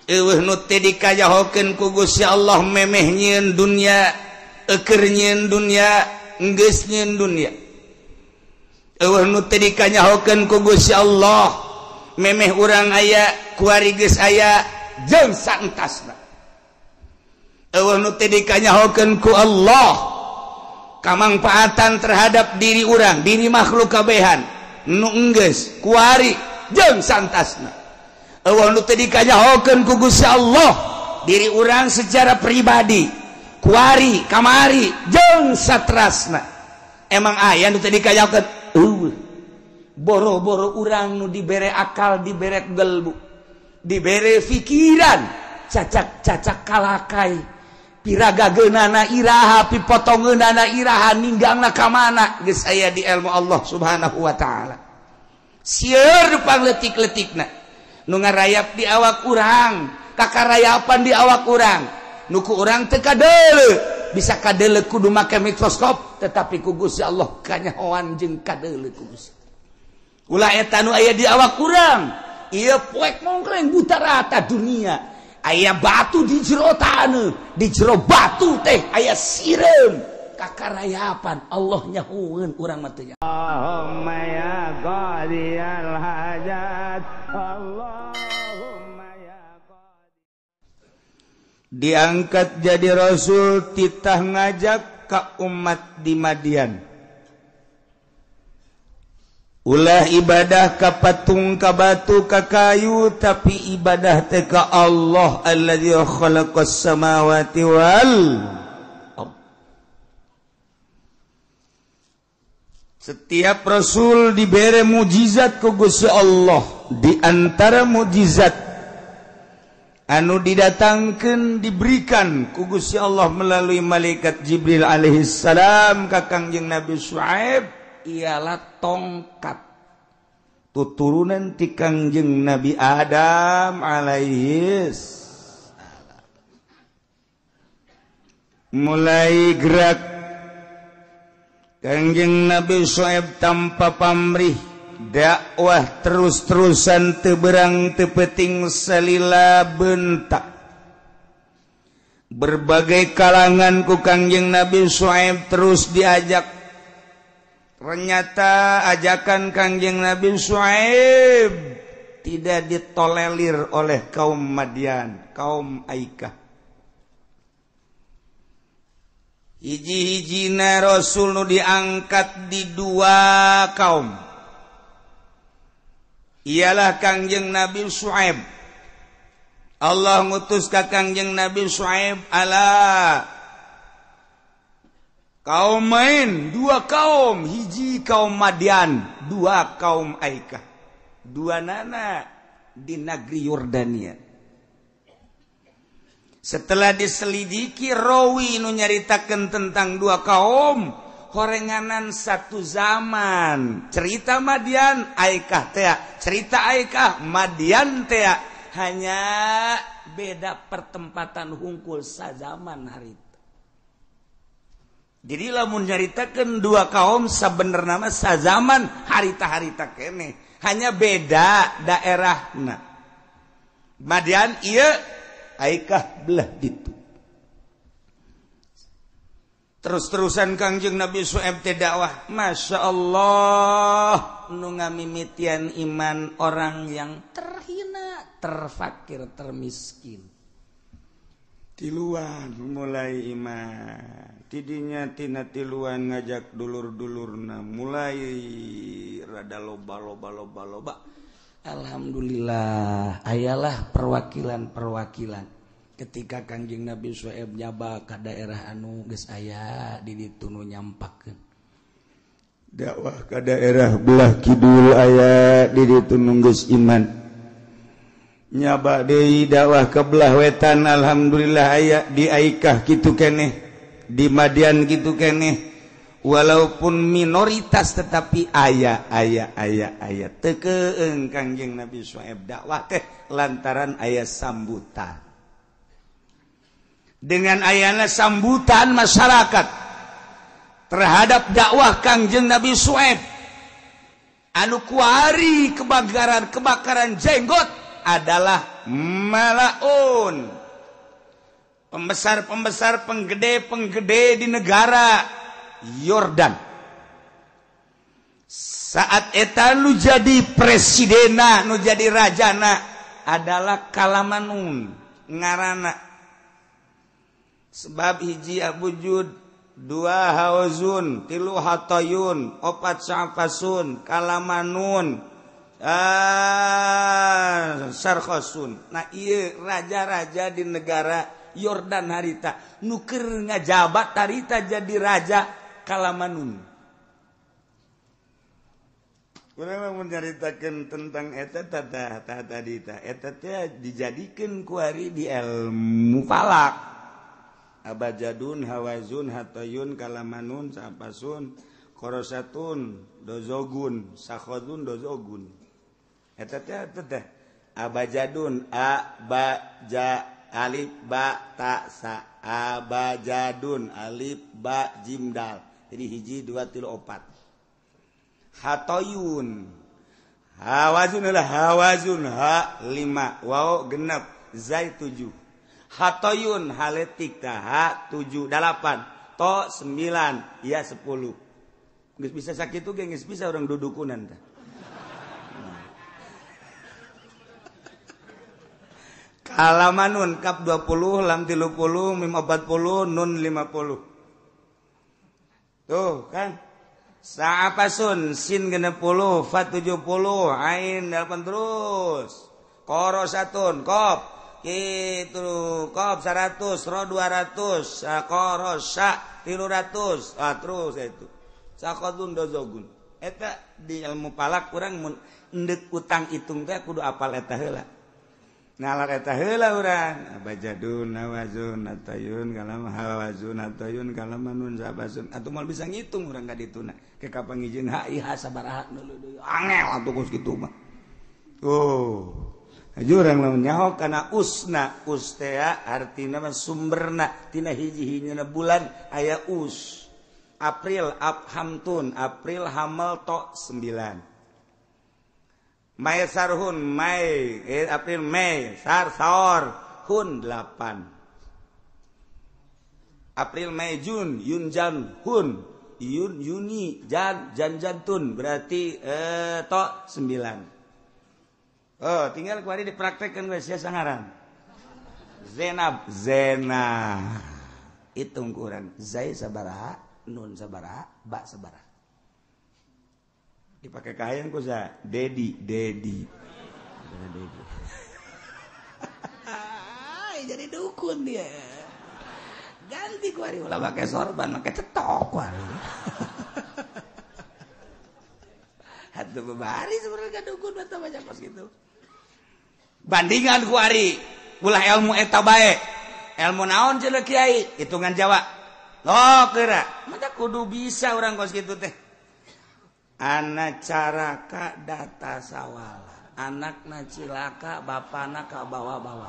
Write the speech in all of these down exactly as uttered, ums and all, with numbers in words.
eueuh nu teu dikajahokeun ku Gusti Allah memeh nyieun dunya eukeur nyieun dunya geus nyieun dunya eueuh nu teu dikajahokeun ku Gusti Allah memeh urang aya kuari geus aya jeung saentasna eueuh nu teu dikajahokeun ku Allah kamangpaatan terhadap diri urang diri makhluk kabehan nu enggeus kuari jeung santasna eueuh nu teu dikajahokeun ku Gusti Allah diri urang secara pribadi kuari kamari jeung satrasna emang aya nu teu dikajahokeun eueuh boro-boro urang nu dibere akal dibere gelbu dibere pikiran cacak-cacak kalakai piraga geunana iraha pipotongeunana iraha ninggangna ka mana geus aya di ilmu Allah Subhanahu wa taala sieun pangletik-letikna nu ngarayap di awak urang kakarayapan di awak urang nu ku urang teu kadeuleu bisa kadeuleu kudu make mikroskop tetapi ku Gusti Allah kanyahoan jeung kadeuleu ku Gusti ulah eta nu aya di awak urang ieu poek mongkleng buta rata dunia aya batu di jero taneuh di jero batu teh aya sireum kakarayapan Allah nyahoeun urang mah teu Allahumma ya qadiyal hajat Allahumma ya qadi diangkat jadi rasul titah ngajak ka umat di Madian ulah ibadah ka patung ka batu ka kayu tapi ibadah teh ka Allah alladzi khalaqas samawati wal setiap rasul diberi mukjizat ku Gusti Allah di antara mukjizat anu didatangkeun diberikan ku Gusti Allah melalui malaikat Jibril alaihi salam ka Kangjeng Nabi Syuaib ialah tongkat tuturunan ti Kangjeng Nabi Adam alaihi salam mulai gerak Kangjeng Nabi Syuaib tanpa pamrih dakwah terus-terusan teu beurang teu peuting salila bentak berbagai kalangan ku Kangjeng Nabi Syuaib terus diajak. Ternyata ajakan Kangjeng Nabi Syuaib tidak ditolerir oleh kaum Madian, kaum Aikah. Hiji-hijina Rasul nu diangkat di dua kaum. Ialah Kangjeng Nabi Syuaib. Allah ngutus ka Kangjeng Nabi Syuaib ala kaum main, dua kaum, hiji kaum Madian, dua kaum Aikah, dua nana di negeri Yordania. Setelah diselidiki rawi nu nyaritakeun tentang dua kaum, horenganan satu zaman. Cerita Madian, Aikah teh, cerita Aikah, Madian teh, hanya beda pertempatan hungkul sazaman hari itu. Jadi lamun nyaritakeun dua kaum sabenerna mah sazaman harita-harita keneh, hanya beda daerahna. Madian ieu, Aikah belah ditu. Terus-terusan Kangjeng Nabi Syuaib teh dakwah, Masya Allah nu ngamimitian iman orang yang terhina, terfakir, termiskin. Tiluan mulai iman, tidinya tina tiluan ngajak dulur-dulurna mulai rada loba loba loba loba. Alhamdulillah ayalah perwakilan-perwakilan ketika Kangjeng Nabi Syuaib nyaba ka daerah anu geus aya di ditu nu nyampakeun dakwah ka daerah belah kidul aya di ditu nu geus iman. Nyaba deui dakwah ke belah wetan alhamdulillah aya di Aikah kitu keneh, di Madian kitu keneh, walaupun minoritas tetapi aya aya aya aya teu keung Kangjeng Nabi Syuaib dakwah teh lantaran aya sambutan. Dengan ayana sambutan masyarakat terhadap dakwah Kangjeng Nabi Syuaib anu kuari kebakaran kebakaran jenggot adalah malaun pembesar-pembesar penggede-penggede di negara Yordan saat eta nu jadi presidena nu jadi rajana adalah Kalamanun ngarana sebab hiji abujud dua hawazun tilu hatoyun opat sya'fasun Kalamanun ah sarkhasun. Nah ieu raja-raja di negara Yordan harita nu keur ngajabat harita jadi raja Kalamanun. Urang menceritakan tentang eta tata tata dita eta teh dijadikeun ku ari di ilmu falak. Abajadun, hawazun, hatoyun, kalamanun, sapasun, korosatun, dozogun, sakhodun, dozogun. Eta teh eta teh abajadun a ba ja alif ba ta sa abajadun alif ba jim dal. Jadi hiji dua tilu opat. Hatoyun hawazun adalah hawazun ha lima waw genap zai tujuh hatoyun haletik tah ha tujuh delapan to sembilan ya sepuluh geus bisa sakitu ge geus bisa orang dudukunan tah Kalamanun kap dua puluh lam tilu puluh mim empat puluh nun lima puluh tuh kan Sa'apasun sin genep puluh fa tujuh puluh ain delapan terus korosatun kop kitu kop seratus ro dua ratus korosa tilu ratus ah terus itu sakodun dozogun eta di ilmu palak urang mun endek utang hitung teh kudu apal eta heula ngalar eta heula urang abajadun hawazun atayun kalam hawazun atayun kalamanun sabasun atuh moal bisa ngitung urang ka dituna ke kapangijieun ha iha sabaraha deui angel atuh geus kitu mah oh urang lamun nyaho kana usna us teh artina mah sumberna tina hiji-hijina bulan aya us April abhamtun April hamal to sembilan Mai sarhun Mai eh, April Mei sar saor hun delapan April Mei Jun Yun Jan Hun Yun Yuni Jan Jan Jantun berarti eh, to sembilan. Oh tinggal kemarin dipraktekkan guys ya sangaran Zenab Zena hitung kurang Zai sabaraha Nun sabaraha Ba sabaraha dipakai kahayang ku sa Dedi Dedi Dedi jadi dukun dia ganti ku ari ulah pakai sorban pakai cetok ku ari hatu babari sebenarnya dukun bata banyak pas gitu bandingan ku ari ulah ilmu eta bae ilmu naon cenah kiai hitungan Jawa lo kira mata kudu bisa urang kos kitu teh anak caraka data sawala anakna cilaka bapana ka bawa-bawa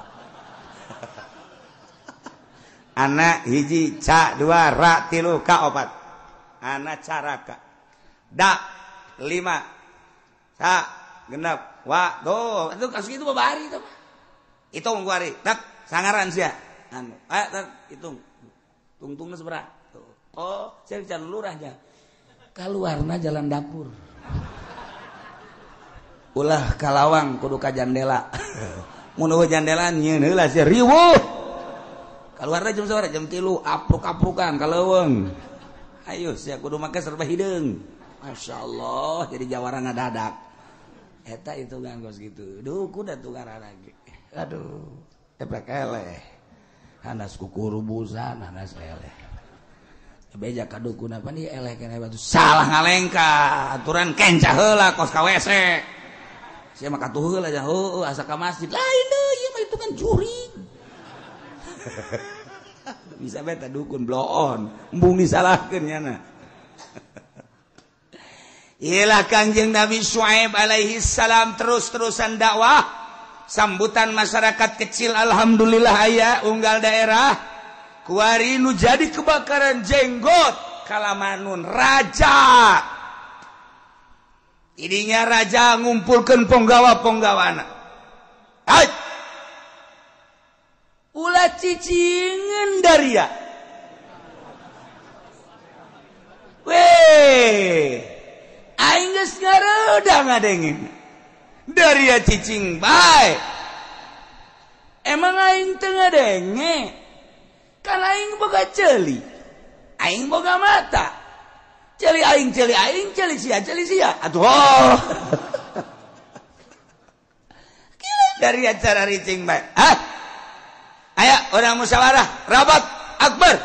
anak hiji ca dua ra tilu ka opat anak caraka da lima sa genep wa do itu kasus itu babari itu hitung kuari tak sangaran sia anu ayo tak hitung tungtungna sabaraha oh saya can lurahnya kaluarna jalan dapur ulah kalawang kudu ka jandela mun eueuh jandela nyieun heula sia riweuh kaluarna jam sabaraha jam tilu apruk-aprukan kaleuweung ayo sia kudu make serba hideung masyaallah jadi jawara ngadadak eta hitungan kos gitu duh kuda tukaran lagi aduh eplek eleh hanas kukurubusan hanas eleh beja kadukun apa nih eleh kena batu salah ngalengka aturan kenca heula kos ka W C sia mah katuh heula aja heuh asa ka masjid lain deui ieu mah itu kan juri bisa beta dukun bloon embung disalahkeun nya na ialah Kangjeng Nabi Syuaib alaihi salam terus-terusan dakwah sambutan masyarakat kecil alhamdulillah aya unggal daerah kuari nu jadi kebakaran jenggot Kalamanun raja idinya raja ngumpulkan ponggawa-ponggawana ay cicingan Daria. Weh, aing geus ngaroda ngadengin. Daria cicing bae. Emang aing teu ngadenge. Kan aing boga ceuli. Aing boga mata. Ceuli aing, ceuli aing, ceuli sia, ceuli sia. Atuh. Oh. Dari acara ricing bae. Hah? Aya orang musyawarah, rapat akbar.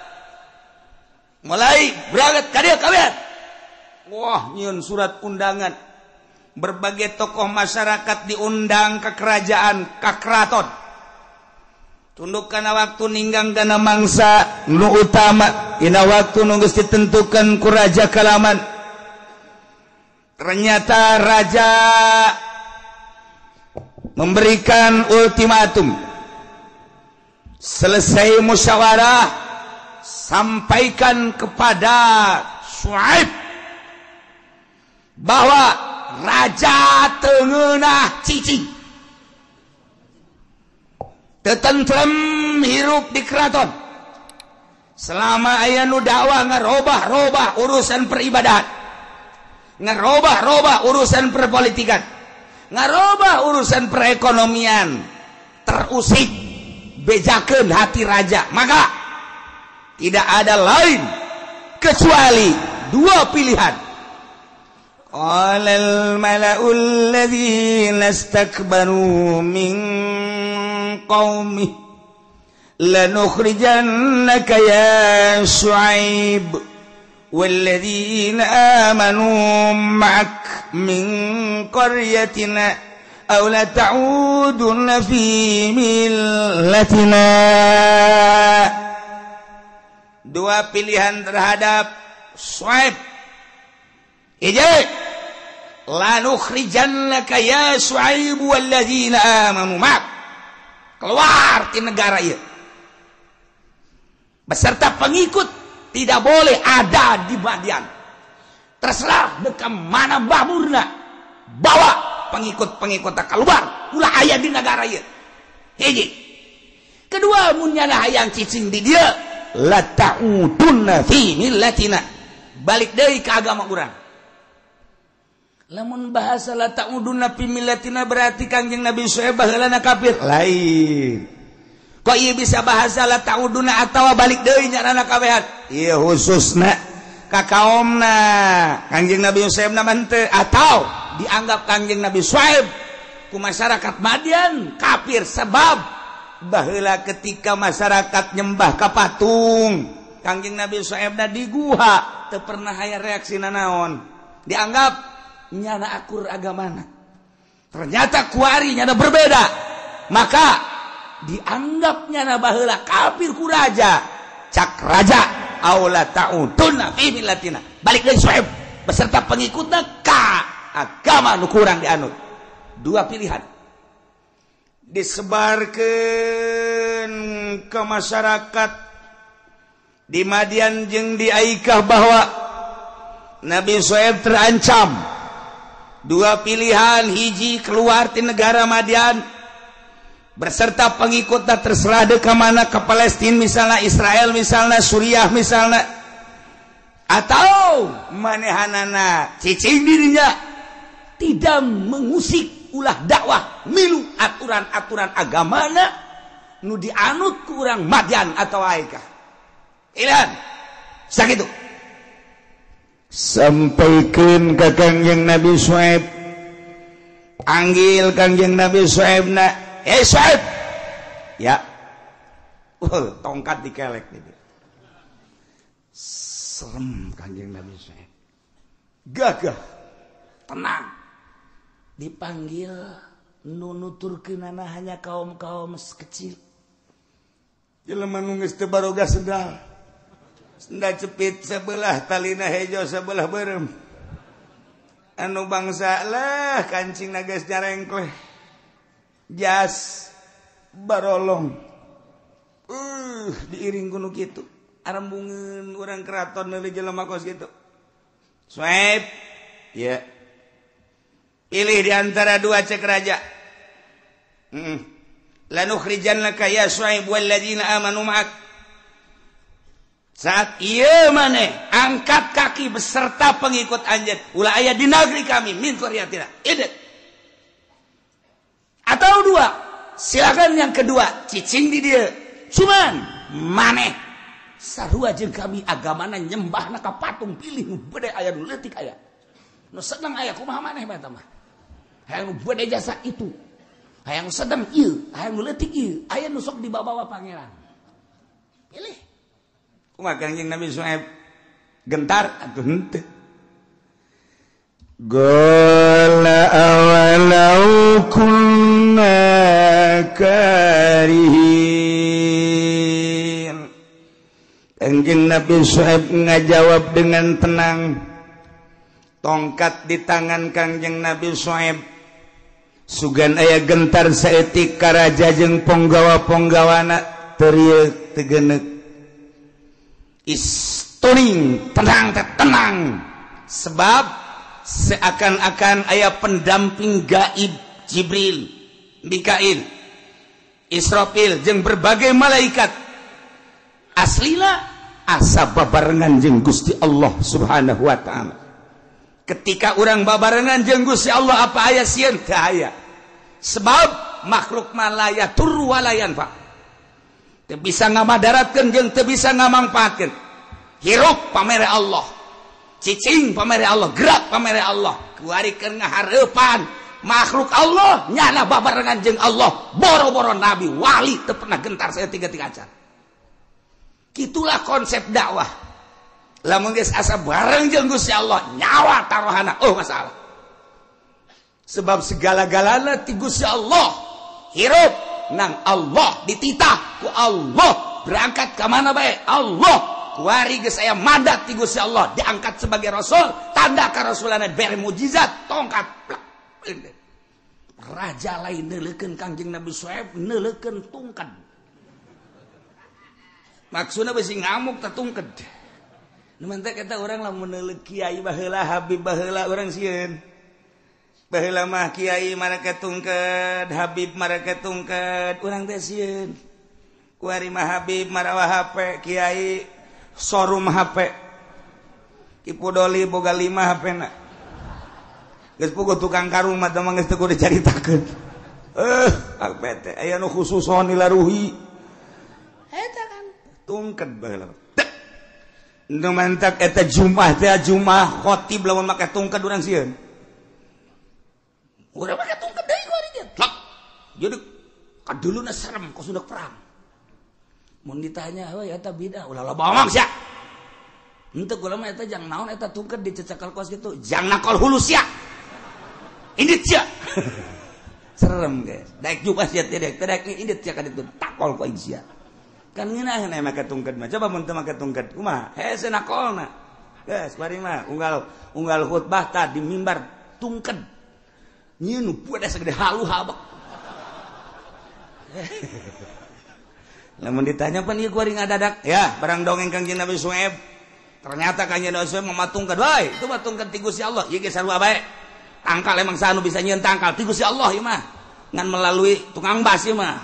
Mulai berangkat ka dieu kabeh. Wah, nyieun surat undangan. Berbagai tokoh masyarakat diundang ke kerajaan, ke keraton. Tunduk kana waktu ninggang dana mangsa nu utama, dina waktu nu geus ditentukeun ku raja kalaman. Ternyata raja memberikan ultimatum. Selesai musyawarah, sampaikan kepada Syuaib bahwa raja teu ngeunah cicing, teu tentrem hirup di keraton selama aya nu dakwah ngarobah-robah urusan peribadahan, ngarobah-robah urusan perpolitikan, ngarobah urusan perekonomian, terusik bejakeun hati raja. Maka tidak ada lain kecuali dua pilihan. Qalal mala'ul ladzina istakbaru min qaumi lanukhrijannaka ya Syuaib walladzina amanu ma'ak min qaryatina aw la ta'udunna fi millatina. Dua pilihan terhadap Syuaib. Ije, lanukhrijannaka ya Syuaib walladzina amanu ma'ak. Keluar di negara ieu. Beserta pengikut tidak boleh ada di Madian. Terserah dekam mana baburna. Bawa pengikut-pengikutnya keluar. Ulah aya di negara ieu. Hiji. Kedua, mun nyana hayang cicing di dieu, la ta'udunna fi millatina. Balik deui ke agama urang. Lamun bahasa la ta'udunna fi millatina berarti Kangjeng Nabi Syuaib baheulana kafir. Lain. Kok ieu bisa bahasa la ta'udunna atawa balik deui nyarana kabehan? Ieu khususna ka kaumna Kangjeng Nabi Syuaib na teu atau dianggap Kangjeng Nabi Syuaib ku masyarakat Madian kafir sebab baheula ketika masyarakat nyembah ka patung Kangjeng Nabi Syuaib na di guha teu pernah aya reaksi nanaon, dianggap nyana akur agamana. Ternyata kuari nyana berbeda, maka dianggap nyana baheula kafir ku raja. Cak raja aula ta'udunna fi millatina, balik dari Syuaib beserta pengikutna ka agama nu kurang dianut. Dua pilihan disebarkan ke masyarakat di Madian jeung di Aikah bahwa Nabi Syuaib terancam. Dua pilihan, hiji keluar di negara Madian beserta pengikutnya, terserah deh ke mana, ke Palestina misalnya, Israel misalnya, Suriah misalnya, atau manehanana cicing dirinya tidak mengusik ulah dakwah milu aturan-aturan agamana nu dianut ku urang Madian atau Aikah. Pilihan sakitu sampaikan ke Kangjeng Nabi Syuaib, anggil Kangjeng Nabi Syuaib na, eh Syuaib ya, uh, tongkat dikelek gitu. Serem Kangjeng Nabi Syuaib, gagah tenang, dipanggil nunuturkeunana hanya kaum-kaum kecil. Jelema nu geus teu baroga sendal, sendal cepit sebelah, talina hejo sebelah beureum. Anu bangsa lah kancingna geus nyarengkleh, jas barolong, uh diiring kuno kitu, arembungeun urang keraton neuli jelema kos kitu. Syuaib, ya, pilih di antara dua cek raja. Hmm. lanukhrijannaka ya Syuaib walladzina amanu ma'ak. Saat ieu maneh angkat kaki beserta pengikut anjeun ulah aya di negeri kami min qaryatina. Ide. Atau dua, silakan yang kedua, cicing di dia. Cuman maneh sarua jeung kami agamana nyembahna ka patung pilih nu beude aya nu leutik aya. Nu sedang aya kumaha maneh bae mah. Hayang nu beude jasa itu. Hayang sedang ieu, hayang nu leutik ieu, aya nu sok dibawa pangeran. Pilih. Kumaha Kangjeng Nabi Syuaib gentar atuh henteu. Qala awalau kunna karihin. Kangjeng Nabi Syuaib ngajawab dengan tenang. Tongkat di tangan Kangjeng Nabi Syuaib sugan aya gentar saeutik ka raja jeung ponggawa-ponggawana terieu tegeneuk istuning tenang teh tenang sebab seakan-akan aya pendamping gaib Jibril, Mikail, Israfil jeung berbagai malaikat aslina asa babarengan jeung Gusti Allah Subhanahu wa taala. Ketika orang babarengan jeung Gusti Allah apa aya sieun teu aya. Sebab makhluk malaya tur walayan Pak. Teu bisa ngamadaratkeun jeung teu bisa ngamangpaatkeun. Hirup pamere Allah. Cicing pamere Allah, gerak pamere Allah. Kuarikeun ngahareupan makhluk Allah nyana babarengan jeung Allah. Boro-boro nabi wali teu pernah gentar saeutik-eutik acan. Kitulah konsep dakwah. Lamun geus asa bareng jeung Gusti Allah nyawa taruhana oh masalah. Sebab segala-galana ti Gusti Allah. Hirup nang Allah dititah ku Allah, berangkat ka mana bae Allah. Kuari geus aya mandat ti Gusti Allah diangkat sebagai rasul, tanda karasulana bere mukjizat tongkat. Raja lain neuleukeun Kangjeng Nabi Syuaib neuleukeun tungked. Maksudna bisi ngamuk teh tungked. Numantek kata orang lamun neuleuh kiai baheula Habib baheula urang sieun. Baheula mah kiai marake tungked, Habib marake tungked, urang teh sieun. Kuari mah Habib marawa H P, kiai showroom H P. Kipu Doli boga lima H P-na. Geus puguh tukang karung mah teh geus teu kudu caritakeun. Eh, H P teh aya nu khususon ilaruhi. Eta kan tungked baheula. Nu mantak eta Jumat teh Jumat khotib lamun make tungked urang sieun. Urang make tungked deui ku ari teh. Jadi kaduluna serem ku sundak perang. Mun ditanya, "Heuy eta bidah, ulah loba omong sia." Henteu kula mah eta jang naon eta tungked dicecakal kos kitu. Jang nakol hulus sia. Indit sia. Serem guys. Daek Jumat sia teh daek daek indit sia ka ditu takol ku aing sia. Kan ngeunah na make tungked mah coba mun teu make tungked kumaha hese nakolna geus bari mah unggal unggal khutbah tah di mimbar tungked nyieun nu pueda sagede halu habak lamun ditanya pan ieu kuari ngadadak ya barang dongeng Kangjeng Nabi Syuaib ternyata Kangjeng Nabi Syuaib mah tungked wae itu mah tungked ti Gusti Allah ieu ge sarua bae tangkal emang sanu bisa nyieun tangkal ti Gusti Allah ieu mah ngan melalui tukang bas ieu mah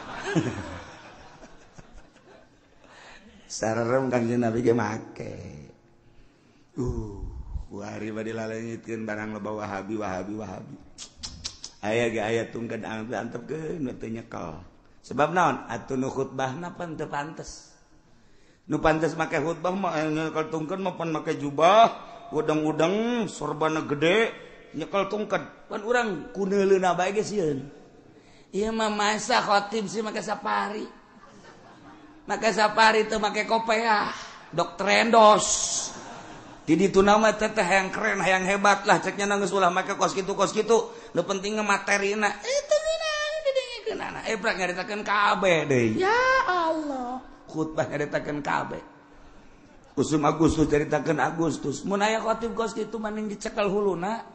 sarerem Kangjeng Nabi ge make. Uh, kuari bade lalengitkeun barang loba Wahabi Wahabi Wahabi. Aya ge aya tungked antepkeun nu teu nyekel. Sebab naon? Atuh nu khutbahna pan teu pantes. Nu pantes make khutbah mah nyekel tungked mah pan make jubah, udeng-udeng, sorbana gede, nyekel tungked. Pan urang kuneuleuna bae ge sieun. Ieu mah masa khotib sih make sapari. Make sapari teu make kopiah, dok trendos. Di ditu nama teh hayang keren, hayang hebat lah ceknya geus ulah make kos kitu kos kitu. Nu penting materina. Eta geuna didengkeunana. Eh prak ngaritakeun kabeh deui. Ya Allah. Khutbah ngaritakeun kabeh. Usum Agustus caritakeun Agustus. Mun aya khotib kos kitu maning dicekel huluna.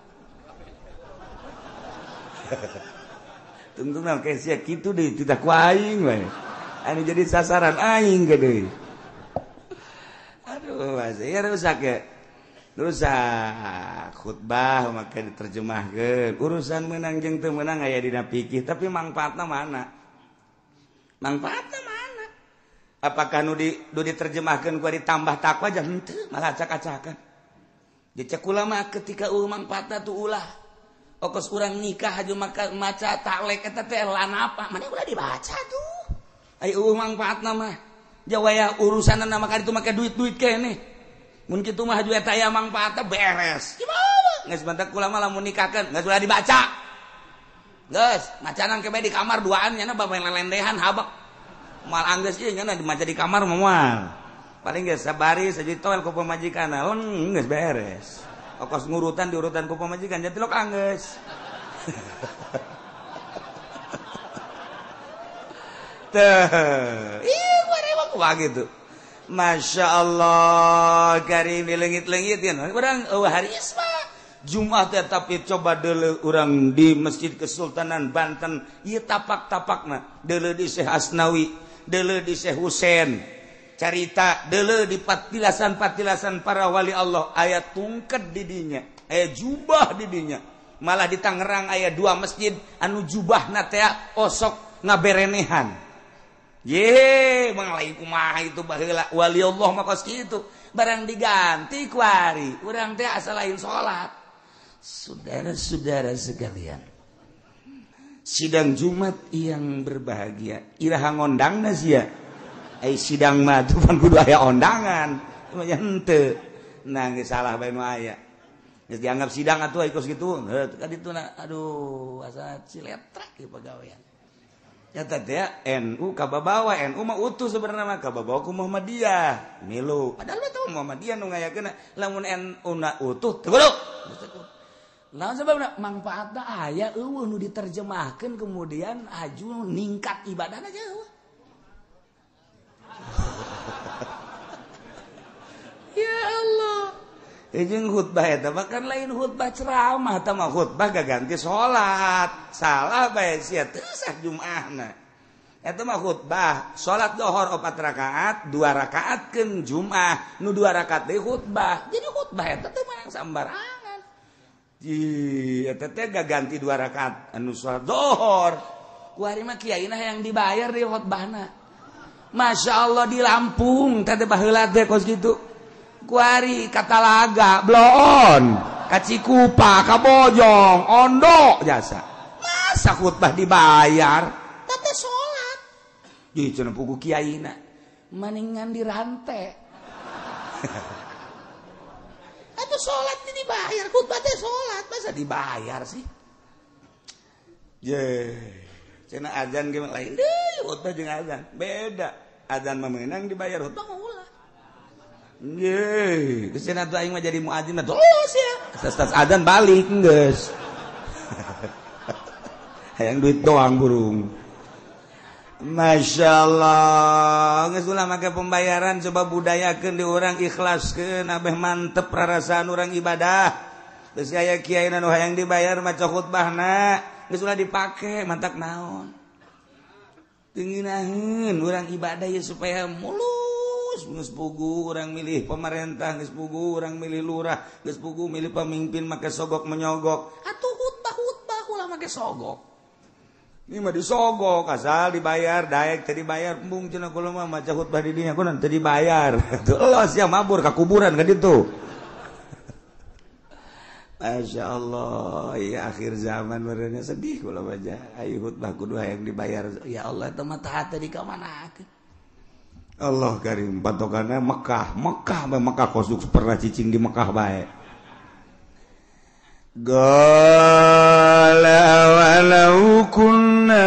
Tungtungna ke sia kitu deui tidak ku aing we. Anu jadi sasaran aing gede. Aduh, ya rusak ya. Rusak khutbah maka diterjemahkeun. Urusan menang jeung teu menang aya dina fikih, tapi manfaatna mana? manfaatna mana apakah nu di nu diterjemahkeun ku ditambah takwa aja henteu malah acak-acakan dicek ulama ketika uh manfaatna tu ulah okos urang nikah haju maca taklek eta teh lanapa mane ulah dibaca tuh ai uh manfaatna mah jawaya urusanna maka ditu make duit-duit keneh mun kitu mah haju eta aya manfaatna beres gimana geus bantak ulama lamun nikahkeun geus ulah dibaca geus macanan ke di kamar duaan nya bae lelendehan habak mal anggeus ieu nya dimaca di kamar moal paling geus sabari sajitoel ku pamajikan lamun geus beres okos ngurutan diurutan ku pamajikan jadi lok anggeus teh ieu warema kumaha gitu Masya Allah karim di lengit-lengit ya urang eueuh haris mah Jumat ya tapi coba dulu orang di Masjid Kesultanan Banten ieu tapak-tapakna dulu di Syekh Asnawi dulu di Syekh Husein carita dulu di patilasan-patilasan para wali Allah aya tungket di dinya aya jubah di dinya malah di Tangerang aya dua masjid anu jubahna teh osok ngaberenehan ye manglain kumaha itu baheula wali Allah mah kos kitu barang diganti ku ari urang teh asa lain salat. Saudara-saudara sekalian, sidang Jumat yang berbahagia, iraha ngondangna sia. Ai sidang mah tuh pan kudu aya ondangan, cuma henteu. Nah geus salah bae nu aya. Geus dianggap sidang atuh ai kos kitu. Heuh kadituna aduh asa ciletrek ieu pagawean. Nyata teh N U kababawa N U mah utuh sebenarnya mah kababawa ku Muhammadiyah. Milu. Padahal mah teu Muhammadiyah nu ngayakeunna lamun N U na utuh teu kudu. Nah sebabna manfaatna aya eueuh nu diterjemahkeun kemudian aju ningkat ibadahna aja eueuh. Ya Allah. Jeung khutbah eta mah kan lain khutbah ceramah eta mah khutbah gaganti salat. Salah bae sia teu sah Jumaahna. Eta mah khutbah, salat zuhur opat rakaat, dua rakaatkeun Jumaah, nu dua rakaat deui khutbah. Jadi khutbah eta teh meunang sambarangan. Ji, eta teh gaganti dua rakaat anu salat zuhur. Ku ari mah kiaina yang dibayar di khutbahna. Masya Allah di Lampung teh baheula teh kos kitu. Ku ari ka Talaga, Bloon, ka Cikupa, ka Bojong, Ondo jasa. Masa khutbah dibayar? Teh salat. Ji cenah pugu kiaina. Maningan dirante. Itu sholat ini dibayar, khutbah teh sholat, masa dibayar sih? Ye, cina azan gimana lain deh, khutbah jeung azan beda. Azan mah meunang dibayar, khutbah mah ulah. Ye, geus cenah tuh aing mah jadi muadzin terus ya. Tas-tas azan balik geus. Hayang duit doang burung. Masya Allah geus ulah make pembayaran coba budayakeun di urang ikhlaskeun abeh mantep rarasaan urang ibadah geus aya kiai nu hayang dibayar maca khutbahna geus ulah dipake mantak naon teungeunaheun urang ibadah ya supaya mulus geus pugu urang milih pemerintah geus pugu urang milih lurah geus pugu milih pemimpin make sogok menyogok atuh khutbah-khutbah ulah make sogok. Ini mah disogok, asal dibayar, daek teh dibayar, embung cenah kula mah maca khutbah di dinya kunaon teu dibayar. Teulos sia mabur ka kuburan ka ditu. Masya Allah, ya akhir zaman benernya sedih kula baca. Ayo khutbah kudu hayang dibayar. Ya Allah eta mah taat di ka manakeun. Allah karim patokanna Mekah, Mekah bae Mekah kosuk pernah cicing di Mekah bae. Qala walau kunna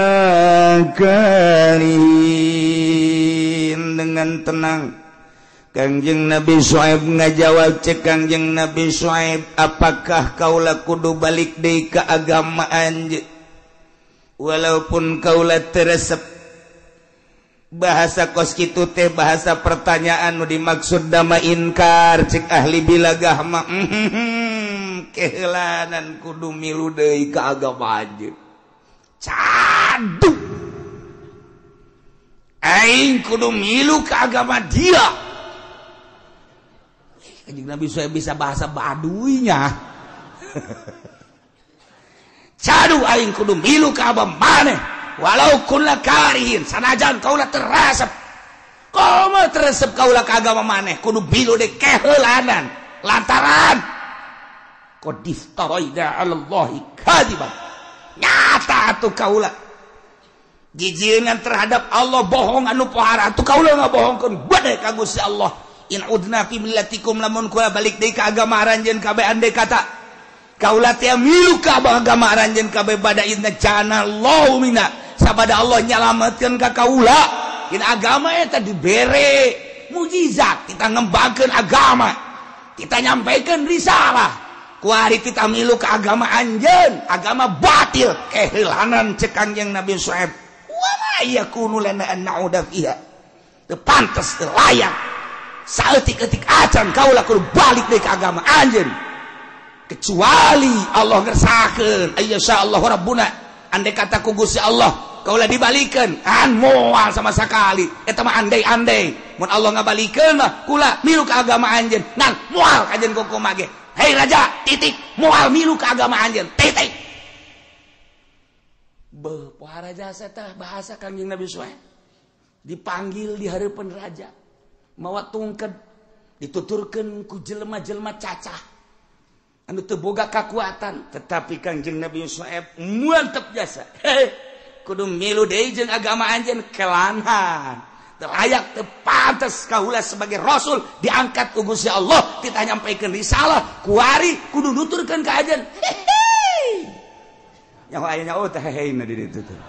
karin dengan tenang Kangjeng Nabi Syuaib ngajawab cek Kangjeng Nabi Syuaib apakah kaulah kudu balik deui ka agama anjeun walaupun kaulah teresep bahasa kos kitu teh bahasa pertanyaan nu dimaksud dama inkar cek ahli bilagah mah kehelanan kudu milu deui ka agama anjeun cadu aing kudu milu ka agama dia. Kanjeng Nabi Syuaib bisa bahasa Baduinya cadu aing kudu milu ka agama maneh walau kunna karihin sanajan kaulah terasep komo terasep kaulah ke agama maneh kudu bilu de keheulanan lantaran qad iftaraida 'alallahi kadiban nyata atuh kaulah jijieungan terhadap Allah bohong anu pohara atuh kaulah ngabohongkeun bade ka Gusti Allah in udna fi millatikum lamun kula balik deui ka agama aranjeun kabeh andai kata kaulah teh milu ka agama aranjeun kabeh bada inna jana Allahu minna sabada Allah nyalametkeun ka kaulah in agama eta dibere mujizat kita ngembangkeun agama kita nyampaikan risalah kuari kita milu ke agama anjeun agama batil kehilanan cek Kangjeng Nabi Syuaib wa ma yakunu lana an na'uda fiha teu pantes teu layak saeutik-eutik acan kaula kudu balik deui ke agama anjeun kecuali Allah ngersakakeun ayyasha Allah rabbuna andai kata ku Gusti Allah kaulah dibalikeun an moal sama sakali eta mah andai-andai mun Allah ngabalikeun mah kula milu ke agama anjeun ngan moal kajen kokoma ge hei raja titik moal milu ke agama anjeun titik beuh poha raja teh bahasa Kangjeng Nabi Syuaib dipanggil di hareupeun raja mawa tungked dituturkeun ku jelema-jelema cacah anu teu boga kakuatan tetapi Kangjeng Nabi Syuaib mantep jasa heh kudu milu deui jeung agama anjeun kelanhan layak tepantes kaulah sebagai rasul diangkat ku Gusti Allah kita nyampaikeun risalah kuari kudu nuturkeun ka ajeun yang aya nyaho teh heheina di ditu teh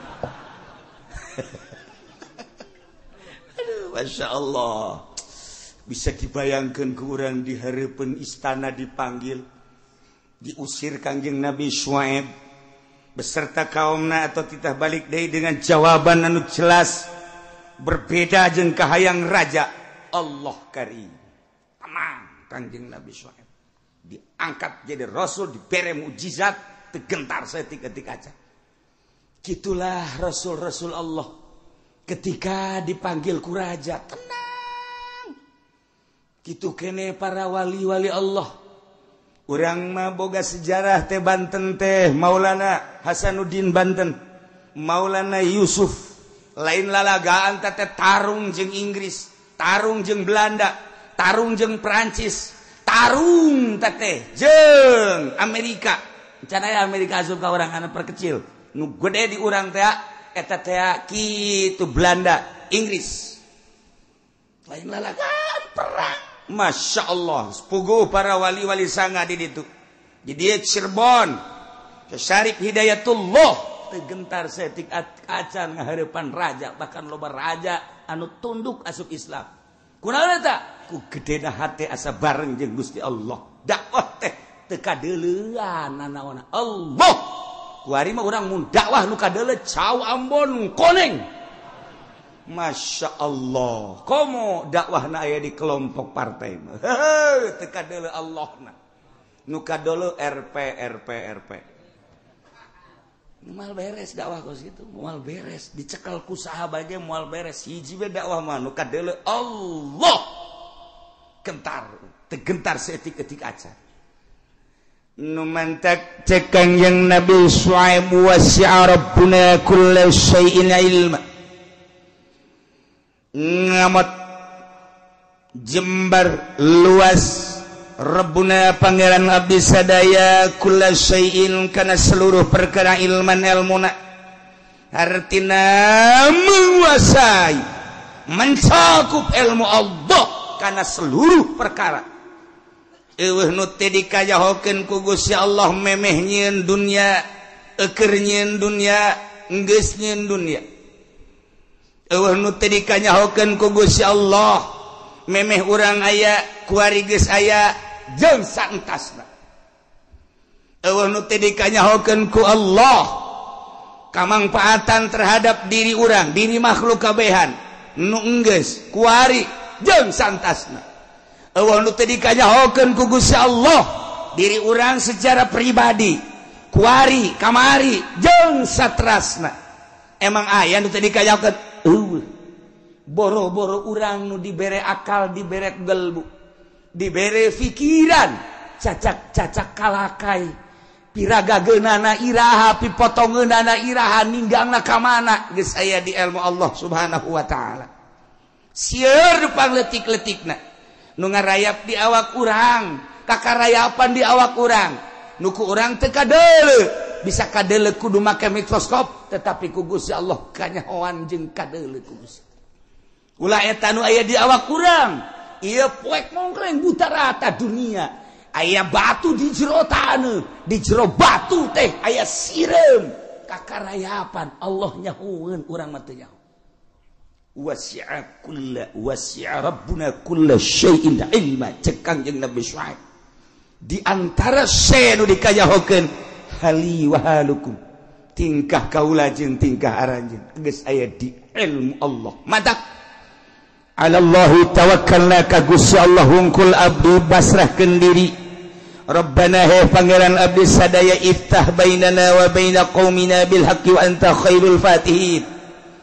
aduh masyaallah bisa dibayangkeun ku urang di hareupeun istana dipanggil diusir Kangjeng Nabi Syuaib beserta kaumna atau titah balik deui dengan jawaban anu jelas berbeda jeung kahayang raja Allah karim tenang Kangjeng Nabi Syuaib diangkat jadi rasul dibere mukjizat tegentar saeutik-eutik aja gitulah rasul-rasul Allah ketika dipanggil ku raja tenang kitu kene para wali-wali Allah urang mah boga sejarah teh Banten teh Maulana Hasanuddin Banten Maulana Yusuf lain lalagaan teh tarung jeung Inggris tarung jeung Belanda tarung jeung Perancis tarung teh jeung Amerika cenah Amerika asup ka urang anu perkecil nu gede di urang teh eta teh kitu Belanda Inggris lain lalagaan perang Masya Allah sepuguh para wali-wali sanga di ditu di dieu Cirebon Syarif Hidayatullah gentar setik acan ngahareupan raja bahkan loba raja anu tunduk asup Islam kunaon eta ku gedena hate asa bareng jeung Gusti Allah dakwah teh teu kadeuleuan nanaonna Allah kuari mah urang mun dakwah nu kadeuleu cau Ambon koneng Masya Allah komo dakwahna aya di kelompok partai mah heuh teu kadeuleu Allahna nu kadeuleu R P R P R P mual beres dakwah kos gitu mual beres dicekel ku sahabat ge mual beres hiji we dakwah mah nu kadeuleu Allah gentar tegentar seetik-etik acan nu mantak cek Kangjeng Nabi Syuaib wasi'a rabbuna kulla syai'in ilma ngamot jembar luas Rabbuna pangeran abdi sadaya kulla syai'in kana seluruh perkara ilman ilmuna artina menguasai mencakup ilmu Allah kana seluruh perkara eueuh nu teh dikajahokeun ku Gusti Allah memeh nyieun dunya eukeur nyieun dunya geus nyieun dunya eueuh nu teh dikanyahokeun ku Gusti Allah memeh urang aya kuari geus aya jeung saentasna eueuh nu teh dikanyahokeun ku Allah kamangpaatan terhadap diri urang diri makhluk kabehan nu enggeus kuari jeung santasna eueuh nu teh dikanyahokeun ku Gusti Allah diri urang secara pribadi kuari kamari jeung satrasna emang aya nu teh dikanyahokeun eueuh boro-boro urang nu dibere akal dibere gelbu dibere pikiran cacak-cacak kalakai piraga geunana iraha pipotongeunana iraha ninggangna ka mana geus aya di ilmu Allah Subhanahu wa taala. Sieun pangletik-letikna nu ngarayap di awak urang, kakarayapan di awak urang, nu ku urang teu kadeuleu, bisa kadeuleu kudu make mikroskop, tetapi ku Gusti Allah kanyahoan jeung kadeuleu ku Gusti. Ulah eta nu aya di awak urang, ieu poek mongkreng buta rata dunia. Aya batu di jero taneuh, di jero batu teh aya sireum kakarayapan Allah nyahoeun urang mah teu nyaho. Wasi'a kulla wasi'a rabbuna kulla syai'in ilma cek Kangjeng Nabi Syuaib. Di antara saya nu dikayahokeun hali wa halukum, tingkah kaula jeung tingkah aranjeun geus aya di ilmu Allah. Matak Alallahi tawakkalna ka Gusti Allah hungkul abdi basrahkeun diri. Rabbana he pangeran abdi sadaya iftah bainana wa baina qaumina bil haqqi wa anta khairul fatihin.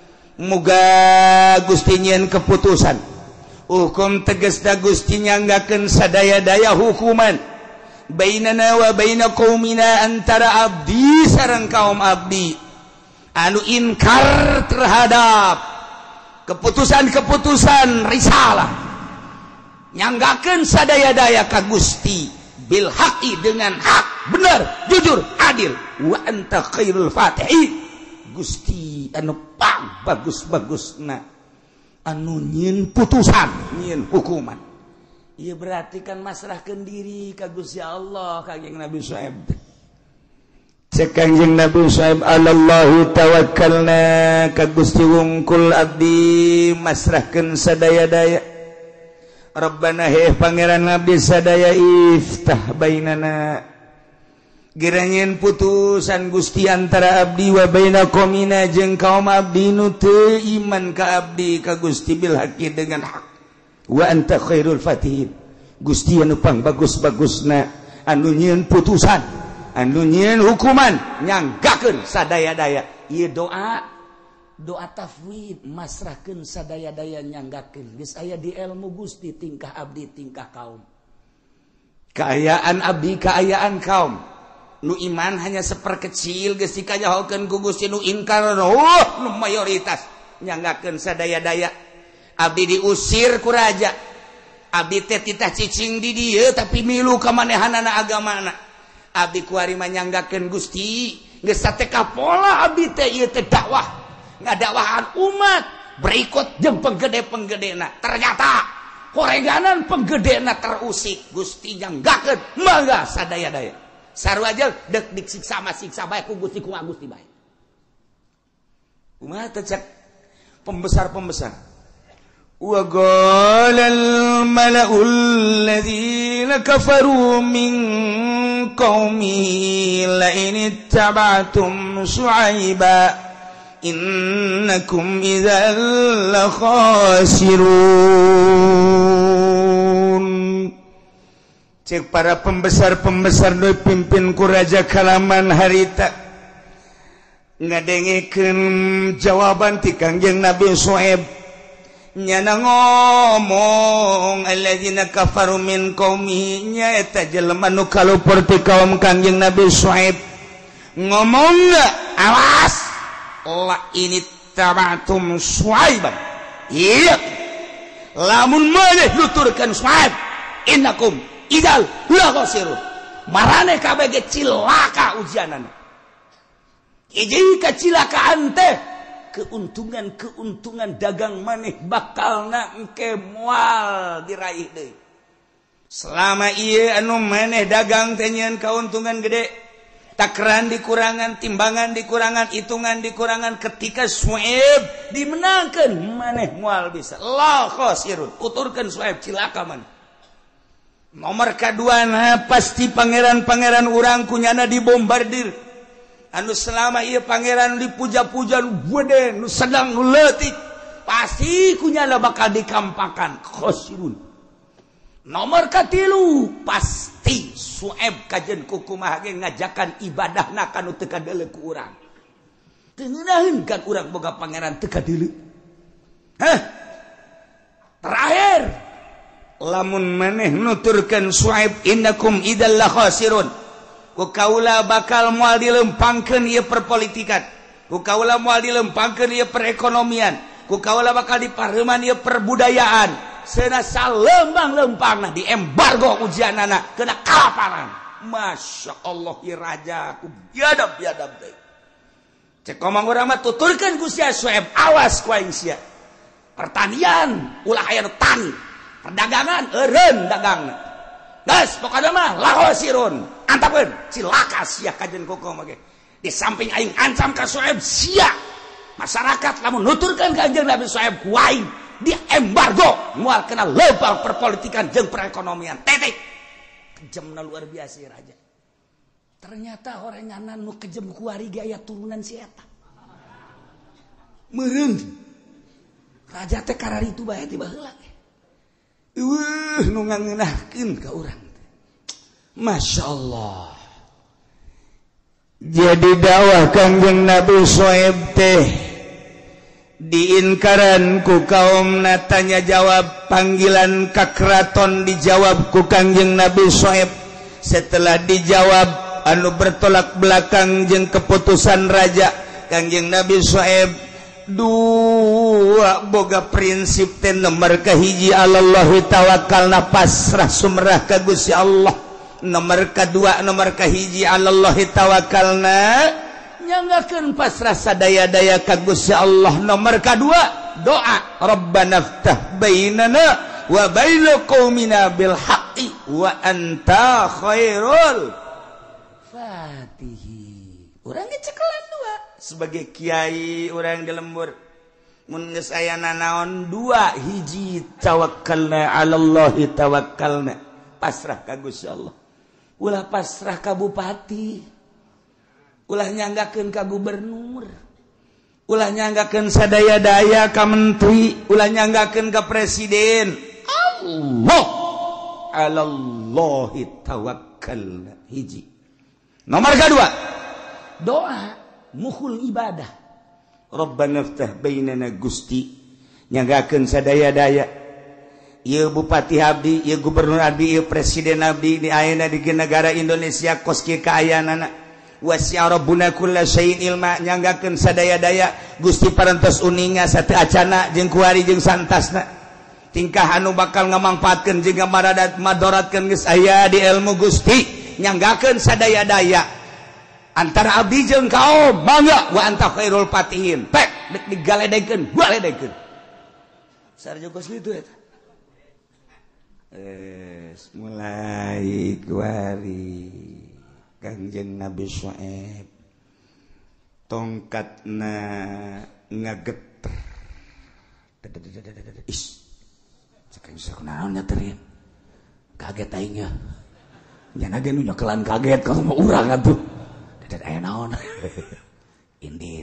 Muga Gusti nyieun keputusan hukum tegasna Gusti nyanggakeun sadaya-daya hukuman bainana wa baina qaumina antara abdi sareng kaum abdi anu inkar terhadap keputusan-keputusan risalah, nyanggakeun sadaya-daya ka Gusti bil haqqi dengan hak, benar, jujur, adil. Wa anta khairul fatihin, Gusti anu pang bagus-bagusna anu nyieun putusan, nyieun hukuman. Ieu berarti kan masrahkeun diri ka Gusti Allah. Kangjeng Nabi Syuaib cek Kangjeng Nabi Syuaib Alallahi tawakkalna ka Gusti wungkul abdi masrahkeun sadaya-daya. Rabbana he pangeran abdi sadaya iftah bainana, geranyeun putusan Gusti antara abdi wa baina qaumina jeung kaum abdi nu teu iman ka abdi ka Gusti bil haqqi dengan hak. Wa anta khairul fatihin, Gusti anu pang bagus-bagusna anu nyieun putusan, anu nyieun hukuman, nyanggakeun sadaya-daya. Ieu doa doa tafwid, masrahkeun sadaya-daya nyanggakeun geus aya di ilmu Gusti tingkah abdi tingkah kaum. Kaayaan abdi kaayaan kaum. Nu iman hanya seperkecil geus dikayahokeun ku Gusti, nu inkar oh nu mayoritas nyanggakeun sadaya-daya. Abdi diusir ku raja, abdi teh titah cicing di dieu tapi milu ka manehanana agamana. Abdi kuari nyanggakeun Gusti geus teh kapola abdi teh ieu teh dakwah, ngadakwahan umat berikut jeung penggede-penggedena. Ternyata horeganan penggedena terusik, Gusti nyanggakeun mangga sadaya-daya. Sarua aja dek disiksa mah siksa bae ku Gusti ku Gusti bae. Kumaha teh cek pembesar-pembesar. Wa qalal mala'ul ladzina kafaru min qaumi la in ittaba'tum Syuaiba innakum idzal la khasirun. Cek para pembesar-pembesar nu pimpin ku raja kalaman harita ngadengekeun jawaban ti Kangjeng Nabi Syuaib. Nyana ngomong alladzina kafaru min qaumi, nya eta jelema nu kalupur ti kaum Kangjeng Nabi Syuaib. Ngomongna awas la ini tabatum Syuaiban, iya lamun maneh nuturkeun Syuaib innakum idal la khasirun, marane kabeh ge cilaka ujianana. Hiji kacilakaan teh keuntungan-keuntungan dagang maneh bakalna engke moal diraih deui. Selama ieu anu maneh dagang teh nyieun kauntungan gede, takran dikurangan, timbangan dikurangan, hitungan dikurangan, ketika Syuaib dimenangkeun maneh moal bisa. La khasirun, uturkeun Syuaib cilaka maneh. Nomor kaduana pasti pangeran-pangeran urang kunyana dibombardir. Anu selama ieu pangeran dipuja-puja nu gede, nu sedang nu leutik, pasti kunyana bakal dikampakan khosirun. Nomor katilu pasti Syuaib kajen ku kumaha ge ngajakan ibadahna kanu teu kadeuleu ku urang. Teu ngeunaheun kan urang boga pangeran teu kadeuleu. Hah? Terakhir, lamun maneh nuturkeun Syuaib innakum idzal la khasirun, ku kaula bakal moal dilempangkeun ieu perpolitikan, ku kaula moal dilempangkeun ieu perekonomian, ku kaula bakal dipareuman ieu perbudayaan. Seuna salembang-lempangna diembargo ujianana kena kalaparan. Masya Allah ieu raja ku biadab-biadab deui. Cek omong urang mah tuturkeun ku sia Soeb, awas ku aing sia. Pertanian ulah aya nu tani, perdagangan eureun dagangna. Geus pokona mah lahosirun, antapkeun cilaka sia kajen kokoh mah ge. Di samping aing ancam ka Soeb sia masyarakat lamun nuturkeun ka Kanjeng Nabi Soeb ku aing di embargo moal kena leumpang perpolitikan jeung perekonomian. Tetek kejemna luar biasa raja. Ternyata oranganan nu kejem kuari gaya turunan si eta. Meureun. Raja teh karari itu bae tiba heula. Eueuh nu ngangeunahkeun ka urang. Masya Allah. Jadi dakwah Kanjeng Nabi Soeb teh diinkaran ku kaum tanya jawab, panggilan ka keraton dijawab ku Kanjeng Nabi Soeb. Setelah dijawab anu bertolak belakang jeung keputusan raja, Kanjeng Nabi Soeb dua boga prinsip teh nomor kahiji alallahi tawakkalna pasrah sumrah ka Gusti Allah, nomor kedua nomor kahiji alallahi tawakkalna nyanggakeun pasrah sadaya-daya ka Gusti Allah, nomor kedua doa rabbana ftah bainana wa baina qaumina bil haqqi wa anta khairul fatihi. Urang cekalan dua sebagai kiai urang di lembur mun geus aya nanaon dua, hiji tawakkalna 'alallahi tawakkalna pasrah ka Gusti Allah, ulah pasrah ka bupati, ulah nyanggakeun ka gubernur, ulah nyanggakeun sadaya-daya ka menteri, ulah nyanggakeun ka presiden. Allah 'alallahi tawakkalna hiji. Nomor kedua doa muhul ibadah rabbana ftah bainana Gusti nyanggakeun sadaya-daya ieu bupati abdi, ieu gubernur abdi, ieu presiden abdi di ayeuna di negara Indonesia kos kieu kaayaanana wasi'a rabbuna kulla syai'in ilma nyanggakeun sadaya-daya Gusti parantos uninga sateu acana jeung kuari jeung santasna tingkah anu bakal ngamangpaatkeun jeung madarat madoratkeun geus aya di ilmu Gusti nyanggakeun sadaya-daya antara abdi jeung kaum mangga wa anta khairul fatihin pek dek digaledekeun galedekeun sareng kos kitu eta. Es mulai kuari Kanjeng Nabi Soeb tongkatna ngageter is cek bisa kunaon nyaterin kaget aingnya nyana ge nu nyokelan kaget ka mah urang atuh dadat aya naon indit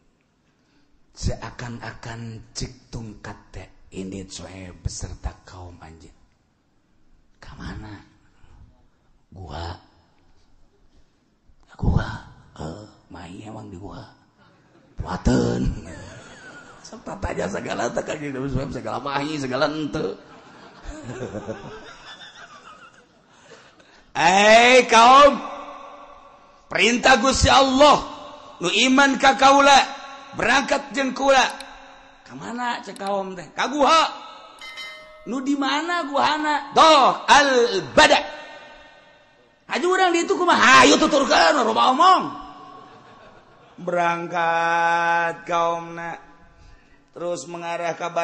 seakan-akan cik tungkat teh indit Soeb beserta kaum anjeun ka mana gua gua eh mai emang di gua puateun serta tanya segala teh ka Nabi Soeb segala mahi segala henteu. Eh kaum perintah Gusti Allah nu iman ka kaula berangkat jeung kula ka mana cek kaum teh ka guha nu di mana guhana doh al bada aju urang di itu kumaha hayu tuturkeun loba omong berangkat kaumna terus mengarah ke